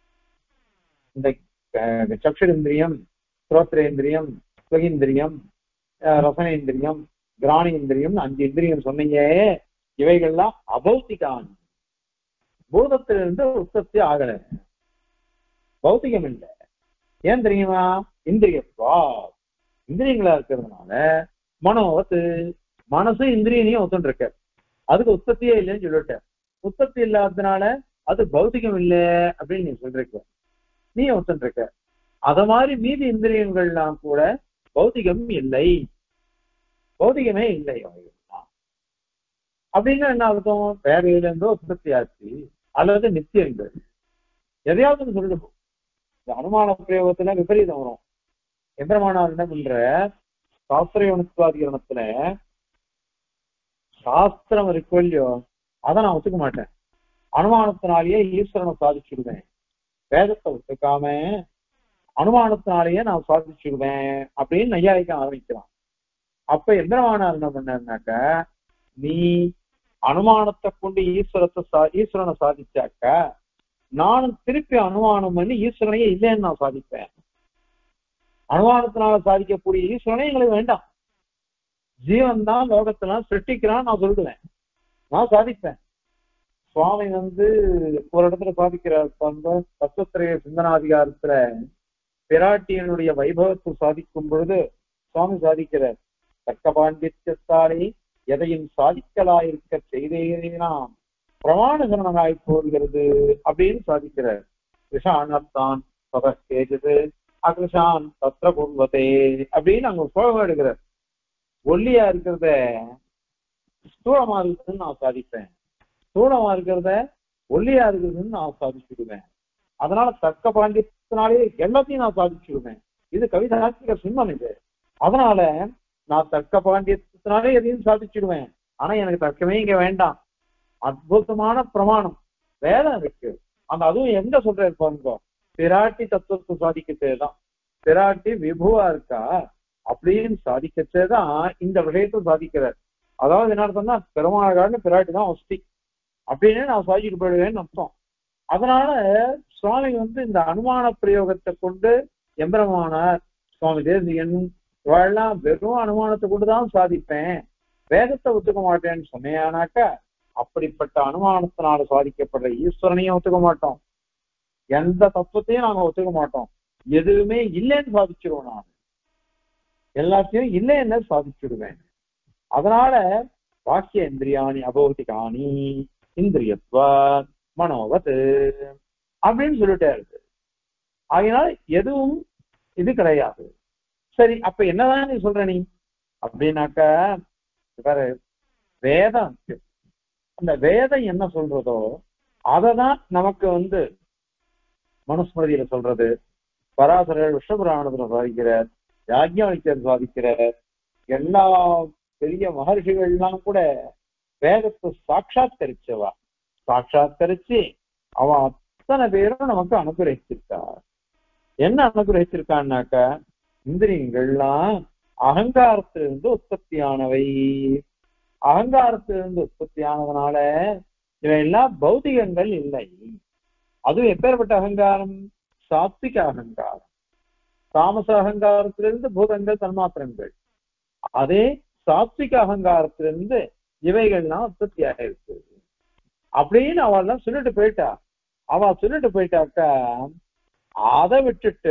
இந்த சக்ஷுரேந்திரியம், ஸ்ரோத்ரேந்திரியம், ஸ்வகேந்திரியம், ரசனேந்திரியம், கிராணேந்திரியம், அஞ்சு இந்திரியம் சொன்னீங்க. இவைகள்லாம் அபௌத்திகான், பூதத்திலிருந்து உற்பத்தி ஆகல, பௌத்திகம் இல்லை. ஏன் தெரியுமா? இந்திரியத்வா, இந்திரியங்களா இருக்கிறதுனால மனோவத்து, மனசு இந்திரியனையும் ஒத்துன்னு இருக்க, அதுக்கு உற்பத்தியே இல்லைன்னு சொல்லிட்ட. உற்பத்தி இல்லாததுனால அது பௌத்திகம் இல்லை அப்படின்னு நீ சொல்லிருக்க, நீ ஒத்துன்னு இருக்க. அத மாதிரி மீதி இந்திரியங்கள்லாம் கூட பௌதிகம் இல்லை, பௌதிகமே இல்லை அப்படின்னா என்ன அர்த்தம்? வேறையில இருந்தோ உற்பத்தி ஆச்சு அல்லது நித்தியங்கள் எதையாவது சொல்லிட்டு அனுமான பிரயோகத்துல விபரீதம் வரும். எந்திரமானார் என்ன பண்ற சாஸ்திரயோனித்வாதிகரணத்துல சாஸ்திரம் இருக்கோ இல்லையோ அதை நான் ஒத்துக்க மாட்டேன், அனுமானத்தினாலேயே ஈஸ்வரனை சாதிச்சுடுவேன், வேதத்தை ஒத்துக்காம அனுமானத்தினாலேயே நான் சாதிச்சுடுவேன் அப்படின்னு நையாயிக்க ஆரம்பிக்கிறான். அப்ப எந்திரமானார் என்ன பண்ணாக்க, நீ அனுமானத்தை கொண்டு ஈஸ்வரத்தை சா ஈஸ்வரனை சாதிச்சாக்க நானும் திருப்பி அனுமானம் பண்ணி ஈஸ்வரனையே இல்லைன்னு நான் சாதிப்பேன். அனுமானத்தினால சாதிக்கக்கூடிய ஈஸ்வரனே எங்களுக்கு வேண்டாம், ஜீவன் தான் லோகத்தெல்லாம் சிருஷ்டிக்கிறான் நான் சொல்லுவேன், நான் சாதிப்பேன். சுவாமி வந்து ஒரு இடத்துல சாதிக்கிறார், தத்துவத்திரைய சிந்தனாதிகாரத்துல பிராட்டியனுடைய வைபவத்தை சாதிக்கும் பொழுது சுவாமி சாதிக்கிறார், தக்க பாண்டித்யத்தாலே எதையும் சாதிக்கலாயிருக்க செய்தேனாம் பிரமாணகரணனாய் போடுகிறது அப்படின்னு சாதிக்கிறார். கிருஷானத்தான் சதேஜது அகிருஷான் தத்திர பூர்வத்தே அப்படின்னு அங்க சோகம் எடுக்கிறார். ஒல்லியா இருக்கிறத ஸ்தூலமா இருக்குதுன்னு நான் சாதிப்பேன், ஸ்தூலமா இருக்கிறத ஒல்லியா இருக்குதுன்னு நான் சாதிச்சுடுவேன். அதனால தக்க பாண்டியத்தினாலே எல்லாத்தையும் நான் சாதிச்சுடுவேன். இது கவிதாசிக சிம்மம் இது. அதனால நான் தக்க பாண்டியத்தினாலே எதையும் சாதிச்சுடுவேன். ஆனா எனக்கு தர்க்கமே இங்க வேண்டாம், அற்புதமான பிரமாணம் வேதம் இருக்கு. அந்த அதுவும் எங்க சொல்ற இருப்பாங்க, பிராட்டி தத்துவத்தை சாதிக்கச்சேதான், பிராட்டி விபுவா இருக்கா அப்படின்னு சாதிக்கச்சேதான் இந்த விஷயத்தை சாதிக்கிறார். அதாவது என்ன அர்த்தம்னா பெருமாள் பிராட்டி தான் வஸ்தி அப்படின்னு நான் சாதிச்சுட்டு போயிடுவேன்னு அர்த்தம். அதனால சுவாமி வந்து இந்த அனுமான பிரயோகத்தை கொண்டு எம்பெருமானார் சுவாமி தேசிகன் இவெல்லாம் வெறும் அனுமானத்தை கொண்டுதான் சாதிப்பேன், வேதத்தை ஒத்துக்க மாட்டேன்னு சொன்னேனாக்கா அப்படிப்பட்ட அனுமானத்தினால சாதிக்கப்படுற ஈஸ்வரனையும் ஒத்துக்க மாட்டோம், எந்த தத்துவத்தையும் நாங்க ஒத்துக்க மாட்டோம், எதுவுமே இல்லைன்னு சாதிச்சிருவோம், நான் எல்லாத்தையும் இல்லைன்னு சாதிச்சிடுவேன். அதனால வாக்கிய இந்திரியாணி அபௌதிகாணி இந்திரியத்வா மனோவத் அப்படின்னு சொல்லிட்டே இருக்கு. அதனால எதுவும் இது கிடையாது. சரி, அப்ப என்னதான் நீ சொல்ற நீ அப்படின்னாக்க வேற வேதம், அந்த வேதம் என்ன சொல்றதோ அததான் நமக்கு வந்து மனுஸ்மிருதியில சொல்றது, பராசரர் விஷ்ணுபுராணத்துல சாதிக்கிறார், யாஜ்ஞவல்கியர் சாதிக்கிறார், எல்லா பெரிய மகர்ஷிகள்லாம் கூட வேதத்தை சாட்சாத்கரிச்சவா, சாட்சாத்கரிச்சு அவ அத்தனை பேரும் நமக்கு அனுகிரகிச்சிருக்கார். என்ன அனுகிரகிச்சிருக்கான்னாக்க இந்திரியங்கள்லாம் அகங்காரத்திலிருந்து உற்பத்தியானவை, அகங்காரத்திலிருந்து உற்பத்தியானதுனால இவையெல்லாம் பௌதிகங்கள் இல்லை. அதுவும் எப்பேற்பட்ட அகங்காரம்? சாத்விக அகங்காரம். தாமச அகங்காரத்திலிருந்து பூதங்கள் தன்மாத்திரங்கள், அதே சாத்விக அகங்காரத்திலிருந்து இவைகள்லாம் உற்பத்தி ஆயிருக்கு அப்படின்னு அவெல்லாம் சொல்லிட்டு போயிட்டா. அவ சொல்லிட்டு போயிட்டாக்கா அதை விட்டுட்டு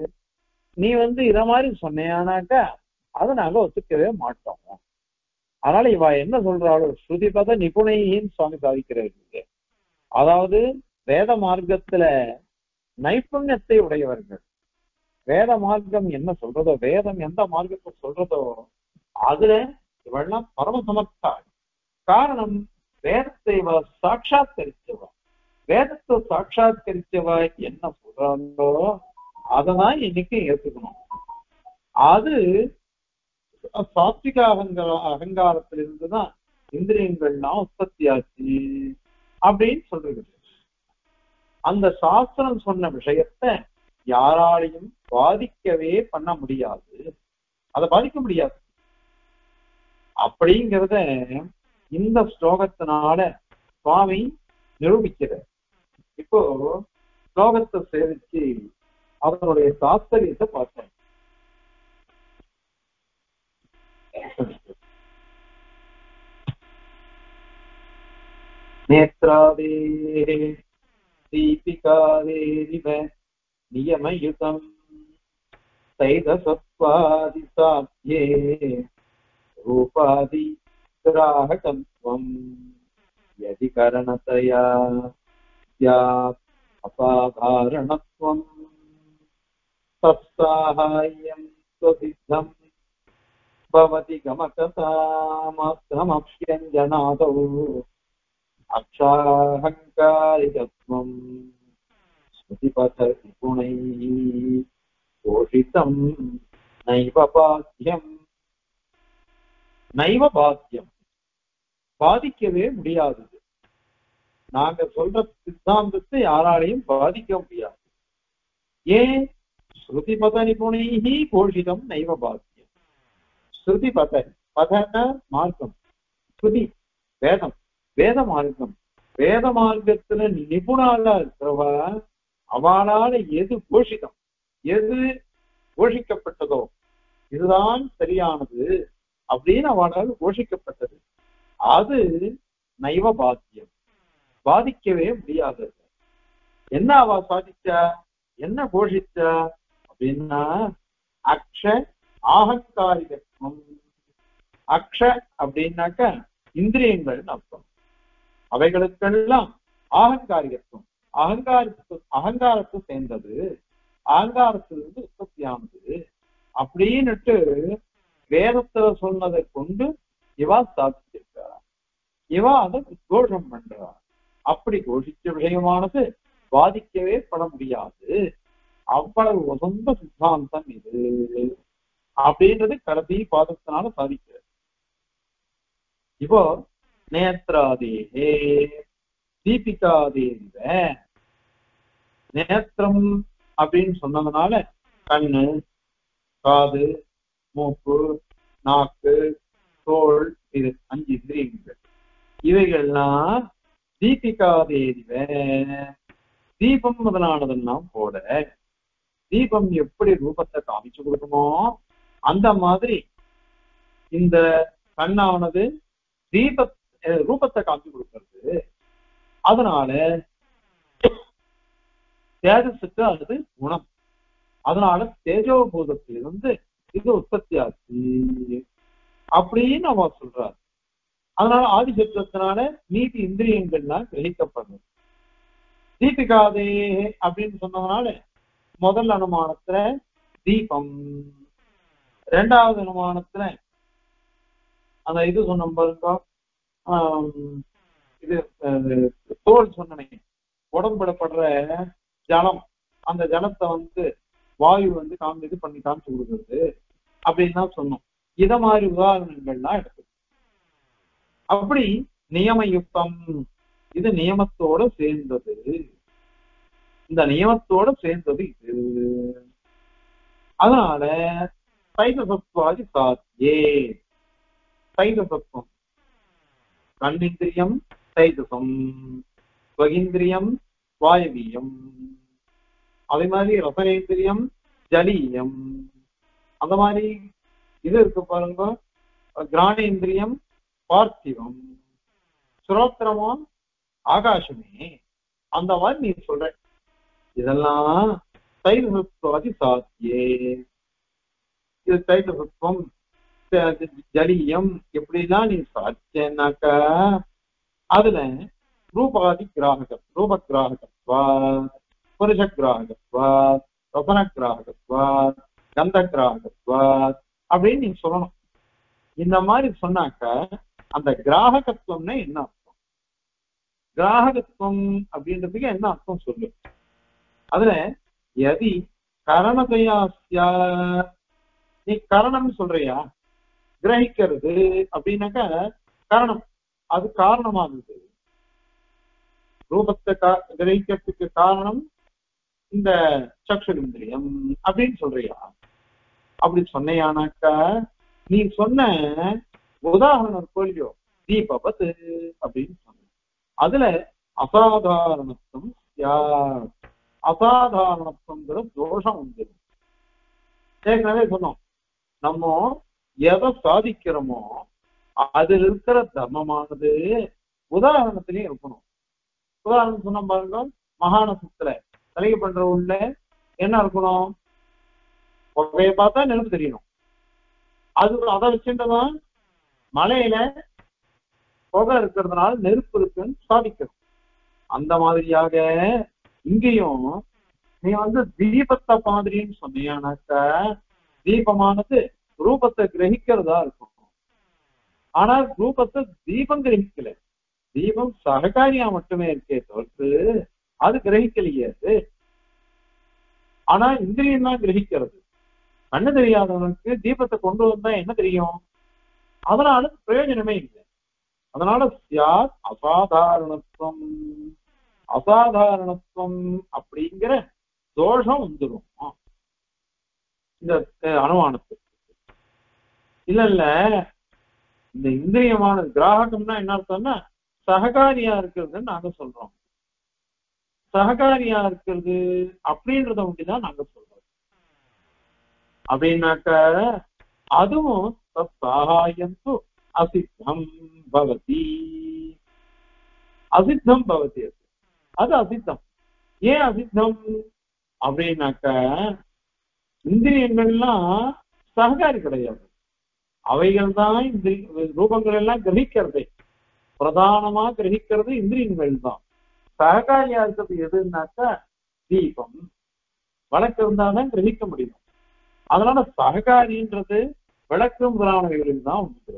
நீ வந்து இத மாதிரி சொன்னியானாக்கா அதை நாங்க ஒத்துக்கவே மாட்டோம். அதனால இவ என்ன சொல்றாளோ ஸ்ருதி பத நிபுணையின்னு சுவாமி சாதிக்கிறாரு. அதாவது வேத மார்க்கத்துல நைபுண்யத்தை உடையவர்கள், வேத மார்க்கம் என்ன சொல்றதோ, வேதம் எந்த மார்க்கத்தை சொல்றதோ அதுல இவெல்லாம் பரமசமர்த்தா. காரணம் வேதத்தை இவ சாட்சாத்கரிச்சவா, வேதத்தை சாட்சாத்கரிச்சவா என்ன சொல்றாங்களோ அததான் இன்னைக்கு ஏற்றுக்கணும். அது சாத்விக அகங்கார அகங்காரத்திலிருந்துதான் இந்திரியங்கள்லாம் உற்பத்தி ஆச்சு அப்படின்னு சொல்றது. அந்த சாஸ்திரம் சொன்ன விஷயத்த யாராலையும் பாதிக்கவே பண்ண முடியாது, அதை பாதிக்க முடியாது அப்படிங்கிறத இந்த ஸ்லோகத்தினால சுவாமி நிரூபிக்கிறார். இப்போ ஸ்லோகத்தை சேவிச்சு அவருடைய தாத்பரியத்தை பார்த்தோம். நேத்ராதே தீபிகாதேரிவ நியமயுதம் தைதசத்வாதி சாத்யே ரூபாதி கிராஹகத்வம் யதி கரணதயா ஸ்யாத் அசாதாரணத்வம் தத்சாஹாயம் தத்துவசித்தம் பவதி கமகதாமாஸ்திரமப்யஞ்சனாதௌ அக்ஷாஹங்காரிகத்வம் ஸ்ருதிபத நிபுணைः போஷிதம் நைவ பாத்யம். நைவ பாத்யம், பாதிக்கவே முடியாதது. நாங்க சொல்ற சித்தாந்தத்தை யாராலையும் பாதிக்க முடியாது. ஏன்? ஸ்ருதிபத நிபுணைஹி போஷிதம் நைவ பாத்யம். ஸ்ருதிபத, பதன மார்க்கம், ஸ்ருதி வேதம், வேத மார்க்கம், வேத மார்க்கத்துல நிபுணாலா இருக்கிறவ அவளால எது போஷிதம், எது போஷிக்கப்பட்டதோ இதுதான் சரியானது அப்படின்னு அவளால் போஷிக்கப்பட்டது. அது நைவ பாத்தியம், பாதிக்கவே முடியாதது. என்ன அவ சாதிச்சா, என்ன போஷிச்சா அப்படின்னா அக்ஷ ஆகங்காரிகத்துவம். அக்ஷ அப்படின்னாக்க இந்திரியங்கள் அர்த்தம். அவைகளுக்கெல்லாம் ஆகங்காரிகத்துவம், அகங்காரத்து அகங்காரத்தை சேர்ந்தது, அகங்காரத்திலிருந்து உற்பத்தியானது அப்படின்னுட்டு வேதத்துல சொன்னதை கொண்டு இவா சாதிச்சிருக்கா. இவா அதை கோஷம் பண்றா. அப்படி கோஷிச்ச விஷயமானது பாதிக்கவே பட முடியாது. அவ்வளவு உசந்த சித்தாந்தம் இது அப்படின்றது கடைசி பாதத்தினால சாதிக்கிறது. இப்போ நேத்ராதேகே தீபிகாதேவ, நேத்திரம் அப்படின்னு சொன்னதுனால கண்ணு, காது, மூக்கு, நாக்கு, தோல், இது அஞ்சு இந்திரியங்கள். இவைகள்லாம் தீபிகாதேவ, தீபம் முதலானதெல்லாம் போல தீபம் எப்படி ரூபத்தை காமிச்சு கொடுக்குமோ அந்த மாதிரி இந்த கண்ணானது தீப ரூபத்தை காமிச்சு கொடுக்கிறது. அதனால தேஜஸுக்கு அது குணம். அதனால தேஜோபூதத்திலிருந்து இது உற்பத்தி ஆச்சு அப்படின்னு அவ சொல்றாரு. அதனால ஆதிசத்துவத்தினால நீதி இந்திரியங்கள்லாம் கிரகிக்கப்படுது. தீபிகாதே அப்படின்னு சொன்னதுனால முதல் அனுமானத்துல தீபம், இரண்டாவது அனுமானத்துல அந்த இது சொன்ன பாருங்க, இது தோல் சொன்னனே, உடம்புடப்படுற ஜலம், அந்த ஜலத்தை வந்து வாயு வந்து காமி இது பண்ணி காமிச்சு கொடுக்குறது அப்படின்னு தான் சொன்னோம். இத மாதிரி உதாரணங்கள்லாம் எடுத்து அப்படி நியமயுக்தம், இது நியமத்தோட சேர்ந்தது, இந்த நியமத்தோட சேர்ந்தது இது. அதனால சைதசத்வாதி சாத்தியே, சைதசத்துவம் கண்ணிந்திரியம் சைதசம், ஸ்வகிந்திரியம் வாயவீயம், அதே மாதிரி ரசனேந்திரியம் ஜலீயம், அந்த மாதிரி இது இருக்கு பாருங்க. கிராணேந்திரியம் பார்த்திவம், சுரோத்திரமா ஆகாசமே, அந்த மாதிரி நீ சொல்ற. இதெல்லாம் தைதசத்வாதி சாத்தியே. இது தைதசத்துவம் ஜலீயம் எப்படிலாம் நீ சாத்தியனாக்க அதுல ரூபாதி கிராகக, ரூப கிராககத்வா, புருஷ கிராககத்வா, ரசன கிராககத்வா, கந்த கிராககத்வா அப்படின்னு நீங்க சொல்லணும். இந்த மாதிரி சொன்னாக்க அந்த கிராககத்துவம்னா என்ன அர்த்தம், கிராககத்துவம் அப்படின்றதுக்கு என்ன அர்த்தம் சொல்லு. அதுல எதி கரணதையாசியா, நீ கரணம் சொல்றியா, கிரகிக்கிறது அப்படின்னாக்க கரணம், அது காரணமாகுது. ரூபத்தை கிரகிக்கிறதுக்கு காரணம் இந்த சக்ஷுரிந்திரியம் அப்படின்னு சொல்றியா. அப்படி சொன்னையானாக்கா நீ சொன்ன உதாரணம் கொள்ளியோ தீபபத்து அப்படின்னு சொன்ன, அதுல அசாதாரணத்துவம் யார், அசாதாரணத்துவங்கிற தோஷம் உண்டு. ஏற்கனவே சொன்னோம், நம்ம எதை சாதிக்கிறோமோ அதில் இருக்கிற தர்மமானது உதாரணத்திலேயே இருக்கணும். உதாரணம் சொன்ன பாருங்க, மகாநசத்துல தலையை பண்ற உள்ள என்ன இருக்கணும், புகையை பார்த்தா நெருப்பு தெரியணும். அது அதை வச்சுட்டுதான் மலையில புகை இருக்கிறதுனால நெருப்பு இருக்குன்னு சாதிக்கணும். அந்த மாதிரியாக இங்கேயும் நீ வந்து தீபத்தை மாதிரின்னு சொன்னியானாக்க தீபமானது ரூபத்தை கிரகிக்கிறதா இருக்கும். ஆனா ரூபத்தை தீபம் கிரகிக்கல. தீபம் சககாரியா மட்டுமே இருக்கே தவிர்த்து அது கிரகிக்கலையே. அது ஆனா இந்திரியம் தான் கிரகிக்கிறது. கண்ணு தெரியாதவனுக்கு தீபத்தை கொண்டு வந்தா என்ன தெரியும்? அதனால பிரயோஜனமே இல்லை. அதனால சியாத் அசாதாரணத்துவம். அசாதாரணத்துவம் அப்படிங்கிற தோஷம் வந்துடும் இந்த அனுமானத்துக்கு. இல்ல இல்ல இந்த இந்திரியமான கிராகம்னா என்ன அர்த்தம்னா சககாரியா இருக்கிறதுன்னு நாங்க சொல்றோம். சககாரியா இருக்கிறது அப்படின்றத மட்டும்தான் நாங்க சொல்றோம். அப்படின்னாக்க அதுவும் சகாயம் அசித்தம் பவதி. அசித்தம் பவதி அது அசித்தம். ஏன் அசித்தம் அப்படின்னாக்க இந்திரியங்கள்லாம் சககாரி கிடையாது. அவைகள் தான் இந்த ரூபங்கள் எல்லாம் கிரகிக்கிறதே. பிரதானமா கிரகிக்கிறது இந்திரியங்கள் தான். சககாரியா இருக்கிறது எதுனாக்கா தீபம். வழக்கு இருந்தால்தான் கிரகிக்க முடியும். அதனால சககாரின்றது விளக்கும் புராணங்களில் தான் உண்டு.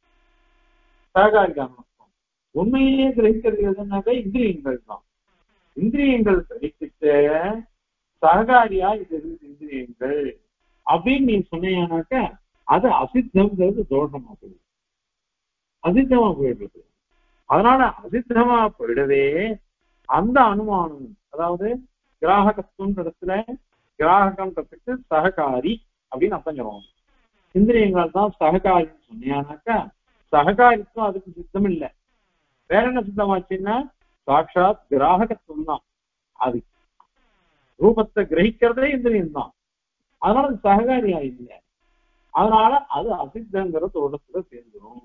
சககாரிக்கான உண்மையே கிரகிக்கிறது எதுனாக்கா இந்திரியங்கள் தான். இந்திரியங்கள் கிரகிச்சுட்டு சககாரியா இது இந்திரியங்கள் அப்படின்னு நீ சொன்னீங்கன்னாக்க அது அசித்தம்ங்கிறது தோஷமா போயிடுது. அசித்தமா போயிடுறது. அதனால அசித்தமா போயிடவே அந்த அனுமானம், அதாவது கிராகத்துவம் இடத்துல கிராகம்ன்றதுக்கு சககாரி அப்படின்னு அர்த்தம் சொல்லுவாங்க. இந்திரியங்கள் தான் சககாரின்னு சொன்னீங்கன்னாக்கா சககாரித்துவம் அதுக்கு சித்தம் இல்லை. வேற என்ன சித்தமாச்சுன்னா சாட்சாத் கிராகத்துவம் தான். அது ரூபத்தை கிரகிக்கிறதே இந்திரியம் தான். அதனால அது சககாரியா இல்லை. அதனால அது அசித்தங்கிற தோட்டத்துல சேர்ந்துடும்.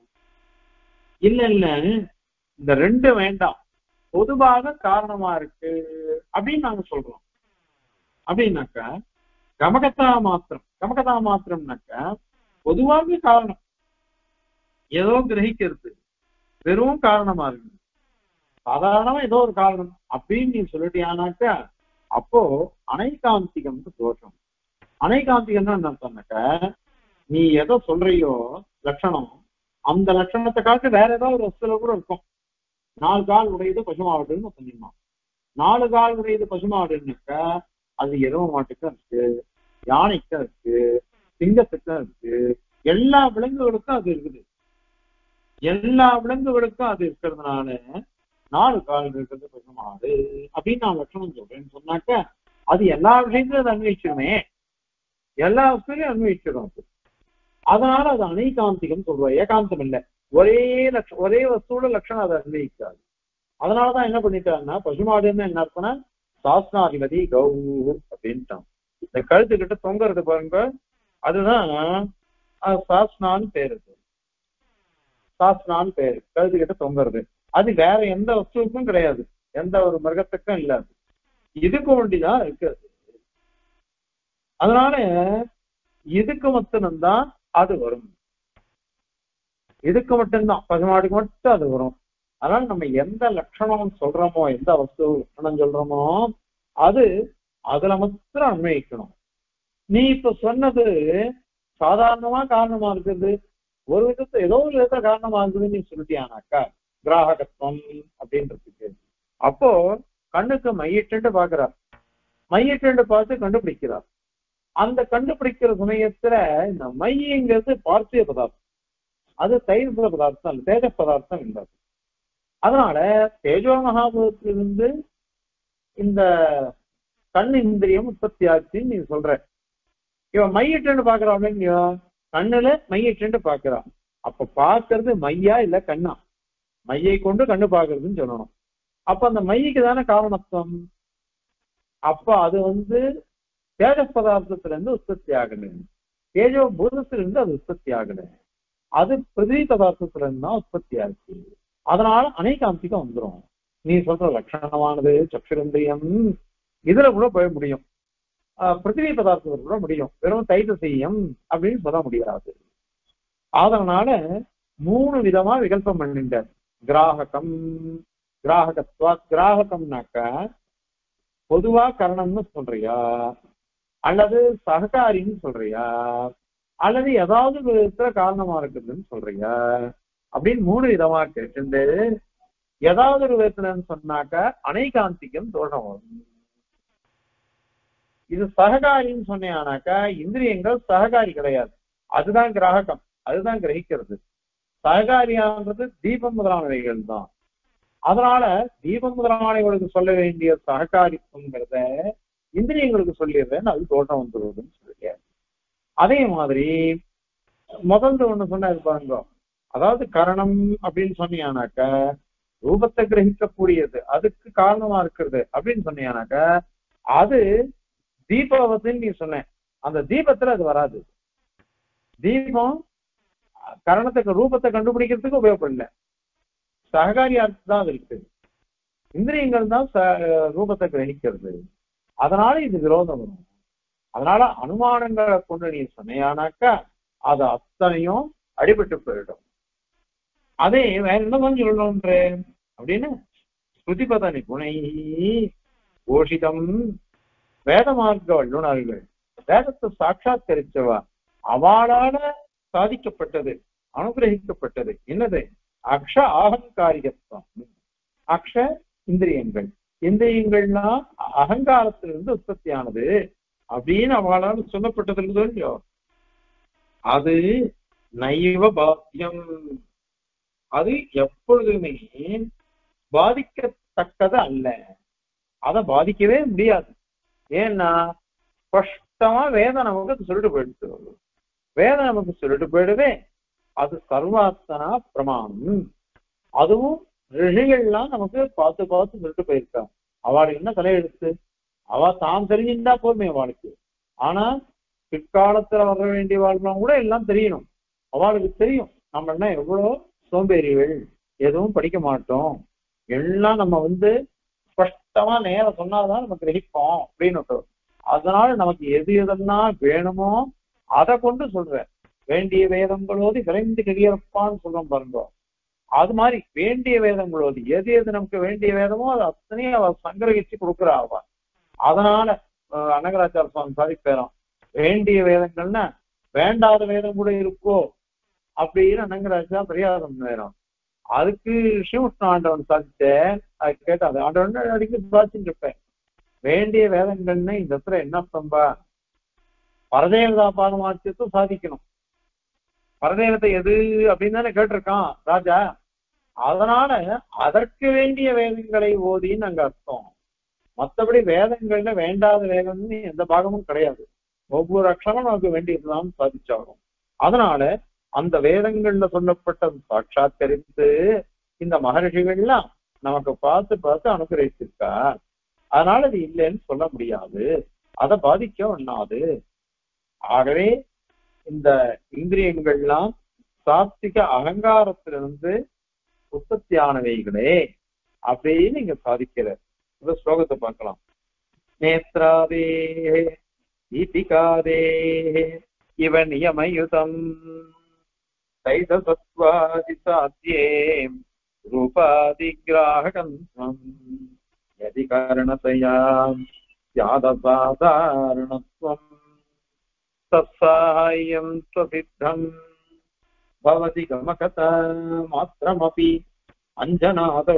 இல்ல இல்ல இந்த ரெண்டு வேண்டாம், பொதுவாக காரணமா இருக்கு அப்படின்னு நாங்க சொல்றோம். அப்படின்னாக்கா கமகத்தா மாத்திரம். கமகத்தா மாத்திரம்னாக்கா பொதுவாக காரணம் ஏதோ கிரகிக்கிறது வெறும் காரணமா இருக்கு. சாதாரணமா ஏதோ ஒரு காரணம் அப்படின்னு நீ சொல்லிட்டியானாக்கா அப்போ அனைகாந்திகம்னு தோஷம். அனைகாந்திகம்னா என்ன சொன்னாக்க நீ எதோ சொல்றியோ லட்சணம், அந்த லட்சணத்தை காட்டு வேற ஏதாவது ஒரு வஸ்துல கூட இருக்கும். நாலு கால் உடையது பசுமாடுன்னு சொன்னீங்கன்னா, நாலு கால் உடையது பசுமாடுன்னாக்க அது எருவ மாட்டுக்கும் இருக்கு, யானைக்கும் இருக்கு, சிங்கத்துக்கும் இருக்கு, எல்லா விலங்குகளுக்கும் அது இருக்குது. எல்லா விலங்குகளுக்கும் அது இருக்கிறதுனால நாலு கால் இருக்கிறது பசுமாடு அப்படின்னு நான் லட்சணம் சொல்றேன்னு சொன்னாக்க அது எல்லா விஷயத்திலும் அது அன்வயிச்சிருமே, எல்லா வஸ்துலையும் அன்வயிச்சிடும். அது அதனால அது அனைகாந்திகம் சொல்றோம். ஏகாந்தம் இல்லை. ஒரே லட்ச ஒரே வஸ்துவோட லட்சணம் அதை அன்வயிக்காது. அதனாலதான் என்ன பண்ணிட்டாங்கன்னா பசுமாடுன்னு என்ன அர்த்தம்னா சாஸ்திராதிபதி கௌ அப்படின்ட்டான். இந்த கழுத்துக்கிட்ட தொங்குறது பாருங்க, அதுதான் சாஸ்திரான்னு பேரு. சாஸ்திரான்னு பேரு கழுத்துக்கிட்ட தொங்குறது. அது வேற எந்த வஸ்துவுக்கும் கிடையாது, எந்த ஒரு மிருகத்துக்கும் இல்லாது, இதுக்கு ஒண்டிதான் இருக்கிறது. அதனால இதுக்கு மட்டும்தான் அது வரும். இதுக்கு மட்டும்தான் பசுமாடுக்கு மட்டும் அது வரும். அதனால நம்ம எந்த லட்சணம் சொல்றோமோ, எந்த வஸ்து லட்சணம் சொல்றோமோ அது அதுல மாத்திரம் அன்வயிக்கணும். நீ இப்ப சொன்னது சாதாரணமா காரணமா இருக்குது, ஒரு விதத்தை ஏதோ ஒரு விதத்துல காரணமா இருக்குதுன்னு நீ சொல்லிட்டியானாக்கா கிராகத்துவம் அப்படின்றதுக்கு அப்போ கண்ணுக்கு மையிட்டு பாக்குறார், மையிட்டு பார்த்து கண்டுபிடிக்கிறார். அந்த கண்டுபிடிக்கிற சமயத்துல இந்த மையங்கிறது பார்த்திய பதார்த்தம், அது தைர்புல பதார்த்தம் இல்லை, தேஜ பதார்த்தம் இல்லை. அதனால தேஜோ மகாபூதத்திலிருந்து இந்த கண் இந்திரியம் உற்பத்தி ஆச்சுன்னு நீ சொல்ற. இவன் மையிட்டு பாக்குறான், கண்ணுல மையிட்டு பாக்குறான். அப்ப பாக்குறது மையா இல்ல கண்ணா? மையை கொண்டு கண்ணு பாக்குறதுன்னு சொல்லணும். அப்ப அந்த மைக்கு தானே காரணத்துவம். அப்ப அது வந்து தேஜ பதார்த்தத்துல இருந்து உற்பத்தி ஆகணும், தேஜோ பூதத்துல இருந்து அது உற்பத்தி ஆகணும், அது பிருத்திவி பதார்த்தத்துல இருந்து தான் உற்பத்தி ஆச்சு. அதனால அனைகாந்திகம் வந்துடும். நீ சொல்ற லட்சணமானது சக்ஷுரந்திரியம் இதுல கூட போய் முடியும், பிருத்திவி பதார்த்தத்துல கூட முடியும், வெறும் தைத்தசியம் அப்படின்னு சொல்ல முடியாது. அதனால மூணு விதமா விகல்பம் பண்ணிட்டார். கிராககம், கிராககத்வா, கிராககம்னாக்க பொதுவா கரணம்னு சொல்றியா, அல்லது சககாரின்னு சொல்றியா, அல்லது ஏதாவது விதத்துல காரணமா இருக்குதுன்னு சொல்றியா அப்படின்னு மூணு விதமா கேட்டு ஏதாவது ஒரு விதத்துலன்னு சொன்னாக்க அனைகாந்திகம் தோஷம் வரும். இது சககாரின்னு சொன்னானாக்கா இந்திரியங்கள் சககாரி கிடையாது, அதுதான் கிராககம், அதுதான் கிரகிக்கிறது. சககாரியான்றது தீபம் முதலானவைகள் தான். அதனால தீபம் முதலானவைகளுக்கு சொல்ல வேண்டிய சககாரித்துவங்கிறத இந்திரியங்களுக்கு சொல்லிடுறேன்னு அது தோட்டம் வந்துடுவதுன்னு சொல்லியா. அதே மாதிரி முதல்ல ஒண்ணு சொன்னாரு பாருங்க, அதாவது கரணம் அப்படின்னு சொன்னீங்கன்னாக்க ரூபத்தை கிரகிக்கக்கூடியது, அதுக்கு காரணமா இருக்கிறது அப்படின்னு சொன்னீங்கன்னாக்க அது தீபாவத்தின்னு நீ சொன்ன, அந்த தீபத்துல அது வராது. தீபம் கரணத்துக்கு ரூபத்தை கண்டுபிடிக்கிறதுக்கு உபயோகப்படல, சககாரியார்த்து தான் அது இருக்கு. இந்திரியங்கள் தான் ரூபத்தை கிரகிக்கிறது. அதனால இது விரோதம் வரும். அதனால அனுமானங்களை கொண்டு நீ சொன்னையானாக்கா அது அத்தனையும் அடிபட்டு போயிடும். அதே வேற என்னதான் சொல்லணும்ன்ற அப்படின்னு ஸ்ருதிபத நிபுணை கோஷிதம், வேத மார்க்க வல்லுநர்கள், வேதத்தை சாட்சாத்கரிச்சவா, அவளால சாதிக்கப்பட்டது, அனுகிரகிக்கப்பட்டது என்னது? அக்ஷ ஆகங்காரிகத்துவம். அக்ஷ இந்திரியங்கள், இந்திரியங்கள்னா அகங்காரத்திலிருந்து உற்பத்தியானது அப்படின்னு அவளால் சொல்லப்பட்டது இல்லையோ, அது நைவ பாத்தியம், அது எப்பொழுதுமே பாதிக்கத்தக்கது அல்ல, அதை பாதிக்கவே முடியாது. ஏன்னா ஸ்பஷ்டமா வேதம் நமக்கு சொல்லிட்டு போயிடுச்சு, வேதம் நமக்கு சொல்லிட்டு போயிடுவே, அது சர்வாத்தனா பிரமாணம். அதுவும் ரிஷிகள்லாம் நமக்கு பார்த்து பார்த்து சொல்லிட்டு போயிருக்கா. அவளுக்கு என்ன தலையெடுத்து, அவ தான் தெரிஞ்சிருந்தா போதுமே அவளுக்கு. ஆனா பிற்காலத்துல வர வேண்டிய வாழ்லாம் கூட எல்லாம் தெரியணும். அவளுக்கு தெரியும் நம்ம என்ன எவ்வளவு சோம்பேறிகள், எதுவும் படிக்க மாட்டோம், எல்லாம் நம்ம வந்து ஸ்பஷ்டமா நேரம் சொன்னாதான் நம்ம கிரகிப்போம் அப்படின்னு. அதனால நமக்கு எது எதெல்லாம் வேணுமோ அதை கொண்டு சொல்ற, வேண்டிய வேதங்களோது விரைந்து கிழியப்பான்னு சொல்றோம் பாருங்க. அது மாதிரி வேண்டிய வேதங்களோது எது எது நமக்கு வேண்டிய வேதமோ அது அத்தனையும் அவ சங்கிரகிச்சு கொடுக்குறா அவ. அதனால அனகராச்சார சுவாமி சாதிப்பேறான், வேண்டிய வேதங்கள்னா வேண்டாத வேதம் கூட இருக்கோ அப்படின்னு அனங்கராஜா பரியாதம் நேரம். அதுக்கு ஸ்ரீமுஷ்ண ஆண்டவன் சாதிச்ச அது கேட்ட, அது ஆண்டவன் அடிக்கடி சாதிச்சுட்டு இருப்பேன். வேண்டிய வேதங்கள்னு இந்த இடத்துல என்ன பம்பா, பரதேவதா பாதமாச்சத்தும் சாதிக்கணும். பரதேவத்தை எது அப்படின்னு தானே கேட்டிருக்கான் ராஜா. அதனால அதற்கு வேண்டிய வேதங்களை ஓதின்னு அங்க அர்த்தம். மற்றபடி வேதங்கள்ல வேண்டாத வேதம்னு எந்த பாகமும் கிடையாது. ஒவ்வொரு அக்ஷரம் நமக்கு வேண்டியதுதான் சாதிச்சாகும். அதனால அந்த வேதங்கள்ல சொல்லப்பட்டது சாட்சாத்கரித்து இந்த மகர்ஷிகள்லாம் நமக்கு பார்த்து பார்த்து அனுகிரகிச்சிருக்கா. அதனால அது இல்லைன்னு சொல்ல முடியாது, அதை பாதிக்க ஒண்ணாது. ஆகவே இந்த இந்திரியங்கள்லாம் சாத்விக அகங்காரத்திலிருந்து உற்பத்தியானவைகளே அப்படின்னு இங்க சாதிக்கிற இந்த ஸ்லோகத்தை பார்க்கலாம். நேத்ராதே தீபிகாதே இவ நியமயுதம் தைதசத்வாதி சாத்யே ரூபாதிகிராஹகந்த்வம் யதி காரணதயா யாதசாதாரணத்வம் தத்சாஹ்யம் ஸ்வசித்தம் பவதி கமகதா மாத்ரமபி அஞ்சனாதௌ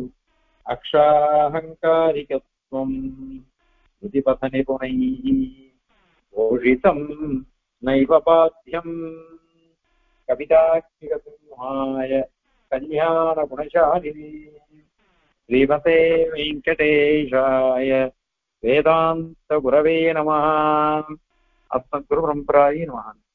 அக்ஷாஹங்காரிகத்வம் ஸ்ருதிபத நிபுணைः கோஷிதம் நைவ பாத்யம். கவிதாக்கிகசிம்ஹாய கல்யாண குணசாலினே ஸ்ரீமதே வெங்கடேஷாய வேதாந்த குரவே நமः. அஸ்மத்குரு பரம்பராயே நமः.